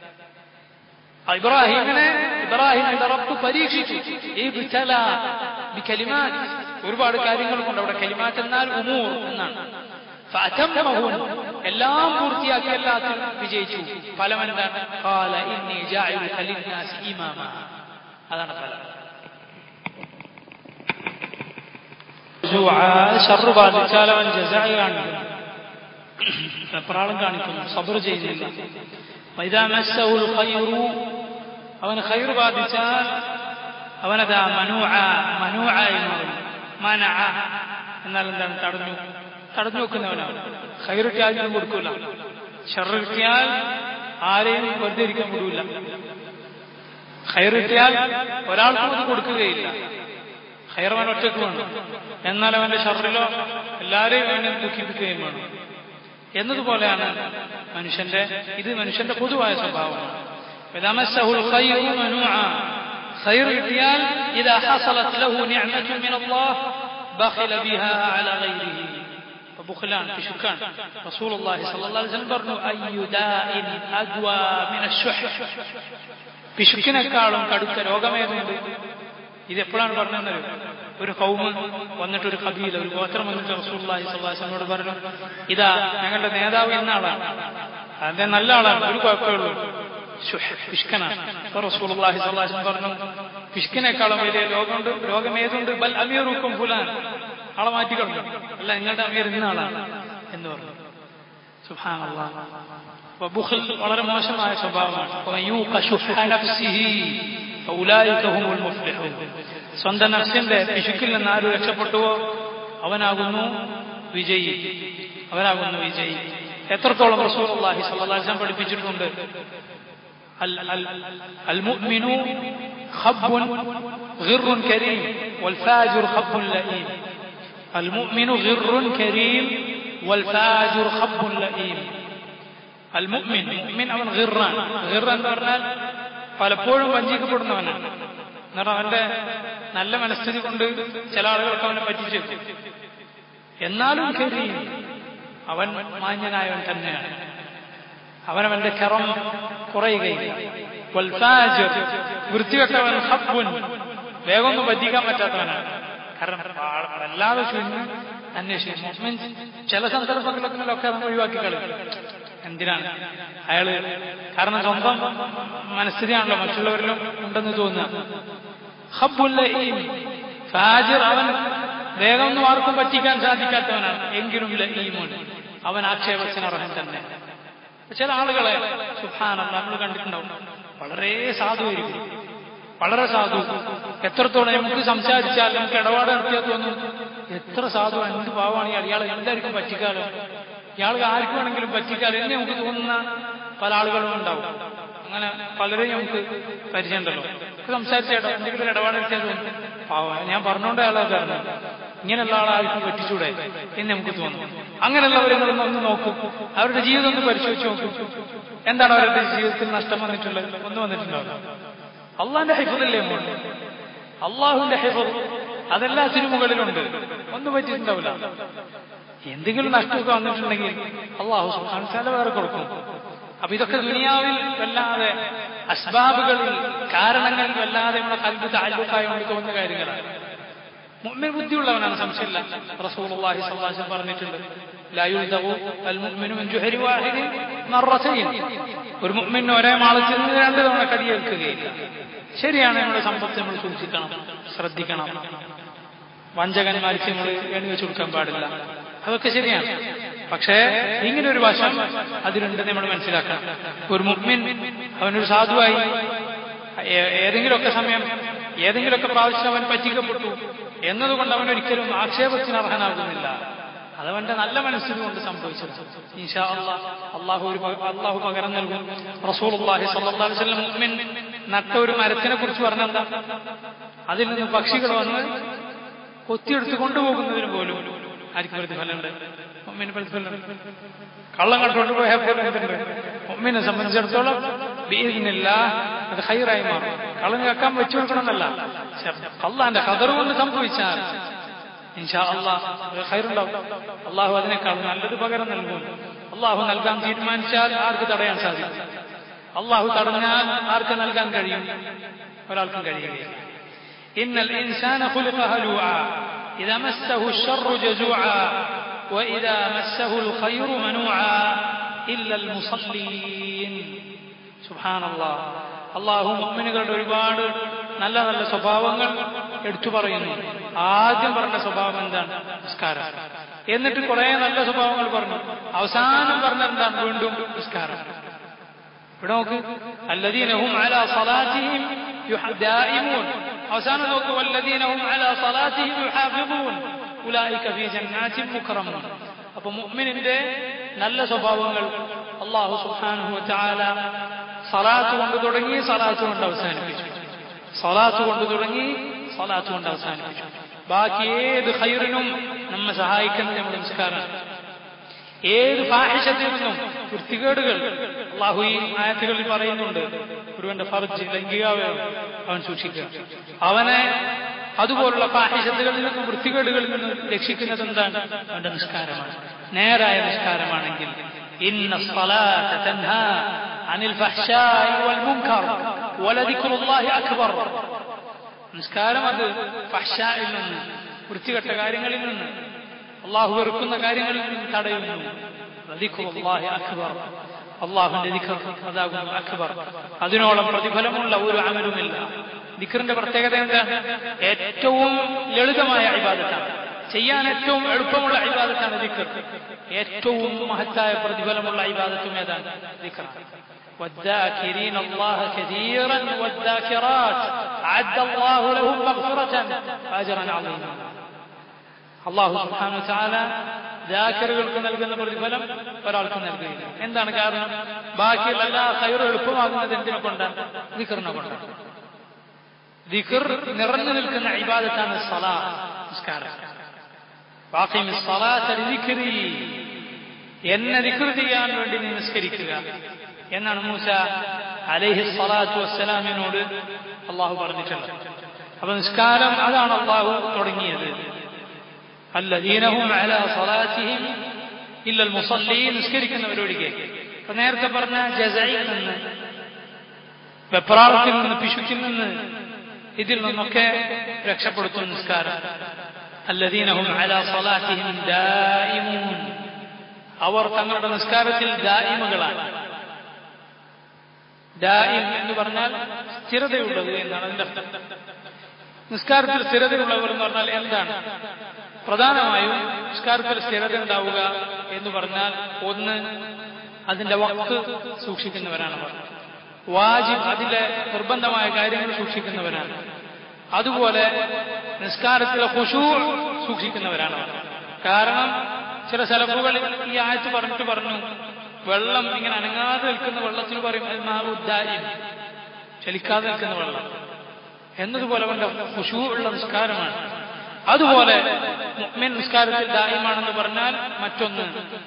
ഇബ്രാഹിമിന്റെ റബ്ബ് പരീക്ഷിച്ചു. ഇബ്തലാ ബികലിമാത്ത്, ഒരുപാട് കാര്യങ്ങൾ കൊണ്ട്. അവിടെ കലിമാത്ത് എന്നാൽ ഉമൂർ എന്നാണ്. ഫഅതമ്മഹുൻ, എല്ലാം പൂർത്തിയാക്കി, എല്ലാത്തിലും വിജയിച്ചു. ഫലം എന്താണ്? ഖാല ഇന്നി ജാഇലുക ലിന്നാസി ഇമാമ, അതാണ് ഫലം. ഷർറ് ബാധിച്ചാൽ അവൻ ജസാ കാണിക്കുന്നു, വെപ്രാളം കാണിക്കുന്നു, സബർ ചെയ്യുന്നില്ല. വഇദാ മസ്സഹുൽ ഖൈറു, അവന് ഖൈർ ബാധിച്ചാൽ അവനതാ മനുഅ എന്ന് പറയും. മനഅ എന്നാൽ എന്താണ്? തടഞ്ഞു വെക്കുന്നവനാണ്. ഖൈർ കിട്ടിയാൽ ആരും കൊടുക്കൂല, ഷർറ് കിട്ടിയാൽ ആരെയും വെറുതെ ഇരിക്കാൻ വിടൂല. ഖൈർ കിട്ടിയാൽ ഒരാൾക്കും അത് കൊടുക്കുകയില്ല. ഖൈർ അവൻ ഒറ്റയ്ക്ക് വേണം. എന്നാൽ അവന്റെ ഷർറിലോ എല്ലാവരെയും അവനെ ദുഃഖിപ്പിക്കുകയും വേണം. എന്നതുപോലെയാണ് മനുഷ്യന്റെ പൊതുവായ സ്വഭാവമാണ്. ഖൈർ കിട്ടിയാൽ ഇദാ ഹസലത് ലഹു നിഅമത്തുൻ മിനല്ലാഹ് ബഖില ബിഹാ അലാ ഗൈരിഹി. ബുഖ്ലാൻ പിശുക്കാൻ. റസൂലുള്ളാഹി സ്വല്ലല്ലാഹു അലൈഹി വസല്ലം പറഞ്ഞു അയ്യു ദാഇൻ അദ്വാ മിനശ്ശുഹ്. പിശുക്കിനേക്കാളും കടുത്ത രോഗമേതുണ്ട്? ഇതെപ്പോഴാണ് പറഞ്ഞത്? ഒരു ഖൗമ് വന്നിട്ട്, ഒരു ഖബീല, ഒരു ഗോത്രം വന്നിട്ട് റസൂലുള്ളാഹി സ്വല്ലല്ലാഹു അലൈഹി വസല്ലമയോട് പറഞ്ഞു, ഇതാ ഞങ്ങളുടെ നേതാവ് എന്ന ആളാണ്, അതെ നല്ല ആളാണ്, ഒരു കുഴപ്പമുള്ളൂ, പിശുക്കനാണ്. അപ്പോൾ റസൂലുള്ളാഹി സ്വല്ലല്ലാഹു അലൈഹി വസല്ലം പറഞ്ഞു, പിശുക്കിനേക്കാളും വലിയ രോഗമേതുണ്ട്? ബൽ അമീറുക്കും ഫുലാൻ. ആളെ മാറ്റിക്കളഞ്ഞു. അല്ല, നിങ്ങളുടെ അമീർ ഇന്ന ആളാണ് എന്ന് പറഞ്ഞു. സുബ്ഹാനല്ലാഹ്. അപ്പോൾ ബുഖൽ വളരെ മോശമായ സ്വഭാവമാണ്. സ്വന്തം നഫ്സിന്റെ പിശുക്കിൽ നിന്ന് ആര് രക്ഷപ്പെട്ടുവോ അവനാകുന്നു വിജയി. എത്രത്തോളം റസൂലുള്ളാഹി സ്വല്ലല്ലാഹു അലൈഹി വസല്ലം പഠിപ്പിച്ചിട്ടുണ്ട്. അൽ മുഅ്മിനു ഖബ്ബുൻ ഗിർറുൻ കരീം വൽ ഫാജിറു ഖബ്ബുൻ ലഈം. അൽ മുഅ്മിനു ഗിർറുൻ കരീം വൽ ഫാജിറു ഖബ്ബുൻ ലഈം. അൽ മുഅ്മിൻ അവൻ ഗിർറാൻ. ഗിർ എന്ന് പറഞ്ഞാൽ പലപ്പോഴും വഞ്ചിക്കപ്പെടുന്നവനാണ്. എന്നാൽ അവന്റെ നല്ല മനസ്ഥിതി കൊണ്ട് ചില ആളുകൾക്ക് അവനെ പറ്റിച്ചേക്കും. എന്നാലും കരീം, അവൻ മാന്യനായവൻ തന്നെയാണ്. അവനവന്റെ കറം കുറയുകയില്ല. വൽ ഫാജിർ, വൃത്തികെട്ടവൻ ഖബ്ബുൻ, വേഗമൊന്നും പറ്റിക്കാൻ പറ്റാത്തവനാണ്. കാരണം വല്ലാതെ അന്വേഷിക്കും. മുഅ്മിൻ ചില സന്ദർഭങ്ങളിലൊക്കെ അത് ഒഴിവാക്കി കളയും. എന്തിനാണ് അയാള്? കാരണം സ്വന്തം മനസ്ഥിതിയാണല്ലോ മറ്റുള്ളവരിലും ഉണ്ടെന്ന് തോന്നുക. ഖബ്ബുൽ ലഈം, ഫാജിർ, അവൻ വേഗമൊന്നും ആർക്കും പറ്റിക്കാൻ സാധിക്കാത്തവനാണ്. എങ്കിലും ലഈമുൻ, അവൻ ആക്ഷേപത്തിന് അർഹൻ തന്നെ. ചില ആളുകളെ സുബ്ഹാനല്ലാഹ് നമ്മൾ കണ്ടിട്ടുണ്ടാവും, വളരെ സാധുവായിരിക്കും, വളരെ സാധു. എത്രത്തോളം നമുക്ക് സംസാരിച്ചാൽ, നമുക്ക് ഇടപാട് നടത്തിയാൽ തോന്നും എത്ര സാധു, എന്ത് പാവമാണ് ഇയാൾ, എന്തായിരിക്കും പറ്റിക്കാലോ, ഇയാൾ ആർക്കും വേണമെങ്കിലും പറ്റിക്കാലോ എന്ന് നമുക്ക് തോന്നുന്ന പല ആളുകളും ഉണ്ടാവും. അങ്ങനെ പലരെയും നമുക്ക് പരിചയമുണ്ടല്ലോ. സംസാരിച്ചേട്ടോ എന്തെങ്കിലും ഇടപാട് നടത്തിയാൽ തോന്നും പാവം, ഞാൻ പറഞ്ഞോണ്ട് അയാളെ കാരണം ഇങ്ങനെയുള്ള ആളായിരിക്കും പറ്റിച്ചൂടെ എന്ന് നമുക്ക് തോന്നും. അങ്ങനെയുള്ളവരെങ്ങളൊന്നും ഒന്ന് നോക്കും, അവരുടെ ജീവിതം ഒന്ന് പരിശോധിച്ച് നോക്കും. എന്താണ് അവരുടെ ജീവിതത്തിൽ നഷ്ടം വന്നിട്ടുള്ളത്? ഒന്നും വന്നിട്ടുണ്ടാവില്ല. അള്ളാന്റെ ഹിഫ്ളില്ലേ മോള്? അള്ളാഹുവിന്റെ ഹിഫ്ള് അതെല്ലാത്തിനും മുകളിലുണ്ട്. ഒന്നും പറ്റിയിട്ടുണ്ടാവില്ല. എന്തെങ്കിലും നഷ്ടമൊക്കെ വന്നിട്ടുണ്ടെങ്കിൽ അള്ളാഹു സുബ്ഹാനഹു വ തആല വേറെ കൊടുക്കും. അപ്പൊ ഇതൊക്കെ ദുനിയാവിൽ വല്ലാതെ അസ്ബാബുകളിൽ, കാരണങ്ങളിൽ വല്ലാതെ നമ്മുടെ ഖൽബ് തഅല്ലുഖായി തോന്നുന്ന കാര്യങ്ങളാണ്. മുഅ്മിൻ ബുദ്ധിയുള്ളവനാണ്, സംശയമില്ല. റസൂലുള്ളാഹി സ്വല്ലല്ലാഹു അലൈഹി വസല്ലം പറഞ്ഞിട്ടുണ്ട്, ലാ യുൽദഗു അൽ മുഅ്മിനു മിൻ ജുഹരി വാഹിദിൻ മർറതൈൻ. ഒരു മുഅ്മിന് ഒരേ മാളത്തിൽ നിന്ന് 2 തവണ കടിയേൽക്കുകയില്ല. ശരിയാണ്, നമ്മുടെ സമ്പത്ത് നമ്മൾ സൂക്ഷിക്കണം, ശ്രദ്ധിക്കണം. വഞ്ചകന്മാർക്ക് നമ്മൾ എണ്ണി വെച്ച് കൊടുക്കാൻ പാടില്ല. അതൊക്കെ ശരിയാണ്. പക്ഷേ ഇങ്ങനെ ഒരു വശം അതിലുണ്ടെന്ന് നമ്മൾ മനസ്സിലാക്കണം. ഒരു മുഅ്മിൻ അവനൊരു സാധുവായി ഏതെങ്കിലുമൊക്കെ സമയം, ഏതെങ്കിലുമൊക്കെ പ്രാവശ്യം അവൻ പറ്റിക്കപ്പെട്ടു എന്നതുകൊണ്ട് അവനൊരിക്കലും ആക്ഷേപത്തിന് അർഹനാകുന്നില്ല. അതവന്റെ നല്ല മനസ്സിന് കൊണ്ട് സംഭവിച്ചത്. ഇൻഷാ അല്ലാഹു പകരം നൽകും. റസൂലുള്ളാഹി സ്വല്ലല്ലാഹു അലൈഹി വസല്ലം മുഅ്മിൻ നട്ട ഒരു മരത്തിനെ കുറിച്ച് പറഞ്ഞെന്താ? അതിൽ നിന്ന് പക്ഷികൾ വന്ന് കൊത്തിയെടുത്ത് കൊണ്ടുപോകുന്നതിന് പോലും ആർക്കും പ്രതിഫലമുണ്ട്? മുഅ്മിന് പ്രതിഫലമുണ്ട്. കള്ളം കണ്ടുകൊണ്ട് പോയപ്പോൾ എന്തുണ്ട്? മുഅ്മിനെ സംബന്ധിച്ചിടത്തോളം ബിഇദ്നില്ലാഹ് അത് ഖൈറായി മാറും. കള്ളൻ കേൾക്കാൻ വെച്ചു കൊടുക്കണമെന്നല്ല, അള്ളാന്റെ ഖദർ കൊണ്ട് സംഭവിച്ചാൽ ഇൻഷാ അല്ലാഹ് ഖൈറുണ്ടാവും. അള്ളാഹു അതിനേക്കാൾ നല്ലത് പകരം നൽകും. അള്ളാഹു നൽകാൻ തീരുമാനിച്ചാൽ ആർക്ക് തടയാൻ സാധിക്കും? അള്ളാഹു തടഞ്ഞാൽ ആർക്ക് നൽകാൻ കഴിയും? ഒരാൾക്കും കഴിയുകയില്ല. ഇന്നൽ ഇൻസാന ഖുലിഖ ഹലൂആ ഇദാ മസ്സഹു അശ്ശർറു ജസൂആ വഇദാ മസ്സഹുൽ ഖൈറു മനൂആ ഇല്ലൽ മുസല്ലീൻ. സുബ്ഹാനല്ലാഹ്. അള്ളാഹു മുഅ്മിനുകളുടെ ഒരുപാട് നല്ല നല്ല സ്വഭാവങ്ങൾ എടുത്തു പറയുന്നു. ആദ്യം പറഞ്ഞ സ്വഭാവം എന്താണ്? നിസ്കാരം. എന്നിട്ട് കുറെ നല്ല സ്വഭാവങ്ങൾ പറഞ്ഞു. അവസാനം പറഞ്ഞെന്താണ്? വീണ്ടും നിസ്കാരം. ഇവിടെ നോക്ക്, അല്ലദീന ഹും അലാ സ്വലാത്തിഹിം ദായിമൂൻ. അവസാനം നോക്ക്, വല്ലദീന ഹും അലാ സ്വലാത്തിഹിം യുഹാഫിളൂൻ ഉലൈക ഫീ ജന്നാത്തിൻ മുക്റമൂൻ. അപ്പോൾ മുഅ്മിനിന്റെ നല്ല സ്വഭാവങ്ങൾ അല്ലാഹു സുബ്ഹാനഹു വ തആല സലാത്ത് കൊണ്ട് തുടങ്ങി സലാത്ത് കൊണ്ട് അവസാനിപ്പിച്ചു. സ്വലാത്ത് കൊണ്ട് തുടങ്ങി സ്വലാത്ത് കൊണ്ട് അവസാനിപ്പിച്ചു. ബാക്കി ഏത് ഖൈറിനും നമ്മെ സഹായിക്കുന്നത് നമ്മുടെ നിസ്കാരമാണ്. ഏത് ഫാഹിഷത്തിൽ നിന്നും വൃത്തികേടുകൾ അല്ലാഹു ഈ ആയത്തുകളിൽ പറയുന്നുണ്ട്. ഒരുവന്റെ ഫർജ് ലൈംഗികാവയവം അവൻ സൂക്ഷിക്കുക. അവനെ അതുപോലുള്ള ഫാഹിഷത്തുകളിൽ നിന്നും വൃത്തികേടുകളിൽ നിന്നും രക്ഷിക്കുന്നത് എന്താണ്? അവന്റെ നിസ്കാരമാണ്. നേരായ നിസ്കാരമാണെങ്കിൽ ഇന്ന സ്വലാത്ത തൻഹാ അനിൽ ഫഹ്ശാഇ വൽ മുൻകർ വലദിക്റുല്ലാഹി അക്ബർ. നിസ്കാരം അത് ഫഹ്ശാഇൽ നിന്ന്, വൃത്തികെട്ട കാര്യങ്ങളിൽ നിന്ന്, അള്ളാഹു വെറുക്കുന്ന കാര്യങ്ങളിൽ നിന്ന് തടയുന്നു. ദിക്റുല്ലാഹി അക്ബർ, അള്ളാഹുവിന്റെ ദിക്ർ അതാകുന്നു അക്ബർ. അതിനോളം പ്രതിഫലമുള്ള ഒരു അമലുമില്ല. ദിക്റിന്റെ പ്രത്യേകത എന്താണ്? ഏറ്റവും ലളിതമായ ഇബാദത്താണ്, ചെയ്യാൻ ഏറ്റവും എളുപ്പമുള്ള ഇബാദത്താണ് ദിക്ർ. ഏറ്റവും മഹത്തായ പ്രതിഫലമുള്ള ഇബാദത്തും ഏതാണ്? ദിക്ർ. والذاكرين الله كثيرا والذاكرات أعد الله لهم مغفرة وأجرا عظيما. അള്ളാഹു സുബ്ഹാനഹു വ തആല ദാക്കിറുകൾക്ക് നൽകുന്ന പ്രതിഫലം ഒരാൾക്ക് നൽകുകയില്ല. എന്താണ് കാരണം? ബാക്കിയുള്ള എല്ലാ ഖൈറും എളുപ്പമാകുന്നത് എന്തിനെ കൊണ്ടാണ്? ദിക്റിനെ കൊണ്ടാണ്. ദിക്ർ നിറഞ്ഞു നിൽക്കുന്ന ഇബാദത്താണ് സ്വലാത്ത്, നിസ്കാരം. വഅഖിമിസ് സ്വലാത്ത ലിദിക്രി, എന്നെ ദിക്ർ ചെയ്യാൻ വേണ്ടി നീ നിസ്കരിക്കുക എന്നാണ് മൂസ അലൈഹി സ്വലാത്തു വസ്സലാമിനോട് അള്ളാഹു പറഞ്ഞിട്ടുള്ളത്. അപ്പൊ നിസ്കാരം അതാണ് അള്ളാഹു തുടങ്ങിയത്. الذين هم على صلاتهم إلا المصلين, നിസ്കരിക്കുന്നവരൊഴികെ. അപ്പൊ നേരത്തെ പറഞ്ഞ ജസയിൽ നിന്ന്, വെപ്രാളത്തിൽ നിന്ന്, പിശുക്കിൽ നിന്ന്, ഇതിൽ നിന്നൊക്കെ രക്ഷപ്പെടുത്തുന്ന നിസ്കാരം. الذين هم على صلاتهم دائمون, അവർ തങ്ങളുടെ നിസ്കാരത്തിൽ ദായിമുകളാണ്. ദായിം എന്ന് പറഞ്ഞാൽ സ്ഥിരതയുള്ളത് എന്നാണ് അതിന്റെ അർത്ഥം. നിസ്കാരത്തിൽ സ്ഥിരതയുള്ളവർ എന്ന് പറഞ്ഞാൽ എന്താണ്? പ്രധാനമായും നിസ്കാരത്തിൽ സ്ഥിരത ഉണ്ടാവുക എന്ന് പറഞ്ഞാൽ ഒന്ന്, അതിന്റെ വഖ്ത് സൂക്ഷിക്കുന്നവരാണ് അവർ. വാജിബ്, അതിലെ നിർബന്ധമായ കാര്യങ്ങൾ സൂക്ഷിക്കുന്നവരാണ്. അതുപോലെ നിസ്കാരത്തിലെ ഖുശൂ' സൂക്ഷിക്കുന്നവരാണ് അവർ. കാരണം ചില സലഫുകൾ ഈ ആയത്ത് പറഞ്ഞിട്ട് പറഞ്ഞു, വെള്ളം ഇങ്ങനെ അനങ്ങാതെ നിൽക്കുന്ന വെള്ളത്തിന് പറയും മാഉദ്ദായിം, ചലിക്കാതെ നിൽക്കുന്ന വെള്ളം എന്നതുപോലെ അവന്റെ ഖുശൂ' ഉള്ള നിസ്കാരമാണ്. അതുപോലെ മുഅ്മിൻ നിസ്കാരത്തിൽ ദായിമാണെന്ന് പറഞ്ഞാൽ മറ്റൊന്ന്,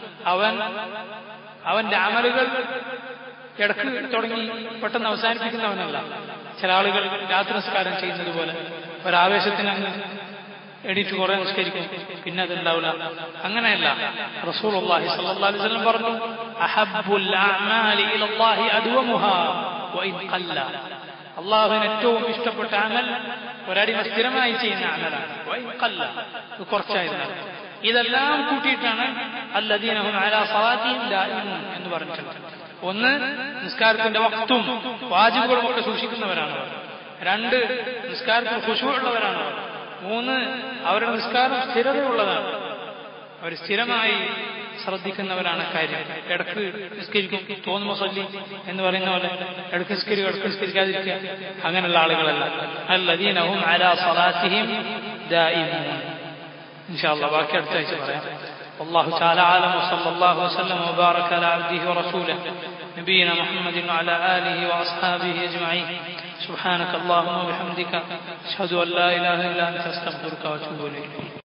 അവന്റെ അമലുകൾ ഇടക്ക് തുടങ്ങി പെട്ടെന്ന് അവസാനിപ്പിക്കുന്നവനല്ല. ചില ആളുകൾ രാത്രി നിസ്കാരം ചെയ്യുന്നത് പോലെ ഒരാവേശത്തിന് അങ്ങ് എണീറ്റ് കുറെ നിസ്കരിക്കും, പിന്നെ അതുണ്ടാവില്ല. അങ്ങനെയല്ല. റസൂലുള്ളാഹി സ്വല്ലല്ലാഹു അലൈഹി വസല്ലം പറഞ്ഞു, അഹബ്ബുൽ അഅമാലി ഇലല്ലാഹി അദ്വമുഹാ വഇൻ ഖല്ല. അള്ളാഹുവിന് ഏറ്റവും ഇഷ്ടപ്പെട്ട അമൽ ഒരടിമ സ്ഥിരമായി ചെയ്യുന്ന അമലാണ്. വഇൻ ഖല്ല, കുറച്ചായിരുന്നാലും. ഇതെല്ലാം കൂട്ടിയിട്ടാണ് അല്ലദീന ഹും അലാ സ്വലാത്തിഹിം ദായിമൂൻ എന്ന് പറഞ്ഞിട്ടുള്ളത്. ഒന്ന്, നിസ്കാരത്തിന്റെ വഖ്തും വാജിബുകളും ഒക്കെ സൂക്ഷിക്കുന്നവരാണ് അവർ. രണ്ട്, നിസ്കാരത്തിൽ ഖുശൂ' ഉള്ളവരാണ് അവർ. മൂന്ന്, അവരുടെ നിസ്കാരം സ്ഥിരതയുള്ളതാണ്. അവർ സ്ഥിരമായി ശ്രദ്ധിക്കുന്നവരാണ് കാര്യം. ഇടക്ക് നിസ്കരിക്കും, തോന്നുമ്പോ സല്ലി എന്ന് പറയുന്ന പോലെ ഇടക്ക് നിസ്കരിക്കും, ഇടക്ക് നിസ്കരിക്കാതിരിക്കുക, അങ്ങനെയുള്ള ആളുകളല്ല. അല്ലദീന ഹും അലാ സ്വലാത്തിഹിം ദായിമൂൻ. ഇൻഷാ അല്ലാഹ് ബാക്കി അടുത്ത ആഴ്ച പറയാം. والله تعالى أعلم وصلى الله وسلم وبارك على عبده ورسوله نبينا محمد وعلى آله وأصحابه أجمعين. سبحانك اللهم وبحمدك أشهد أن لا إله إلا أنت أستغفرك وأتوب إليك.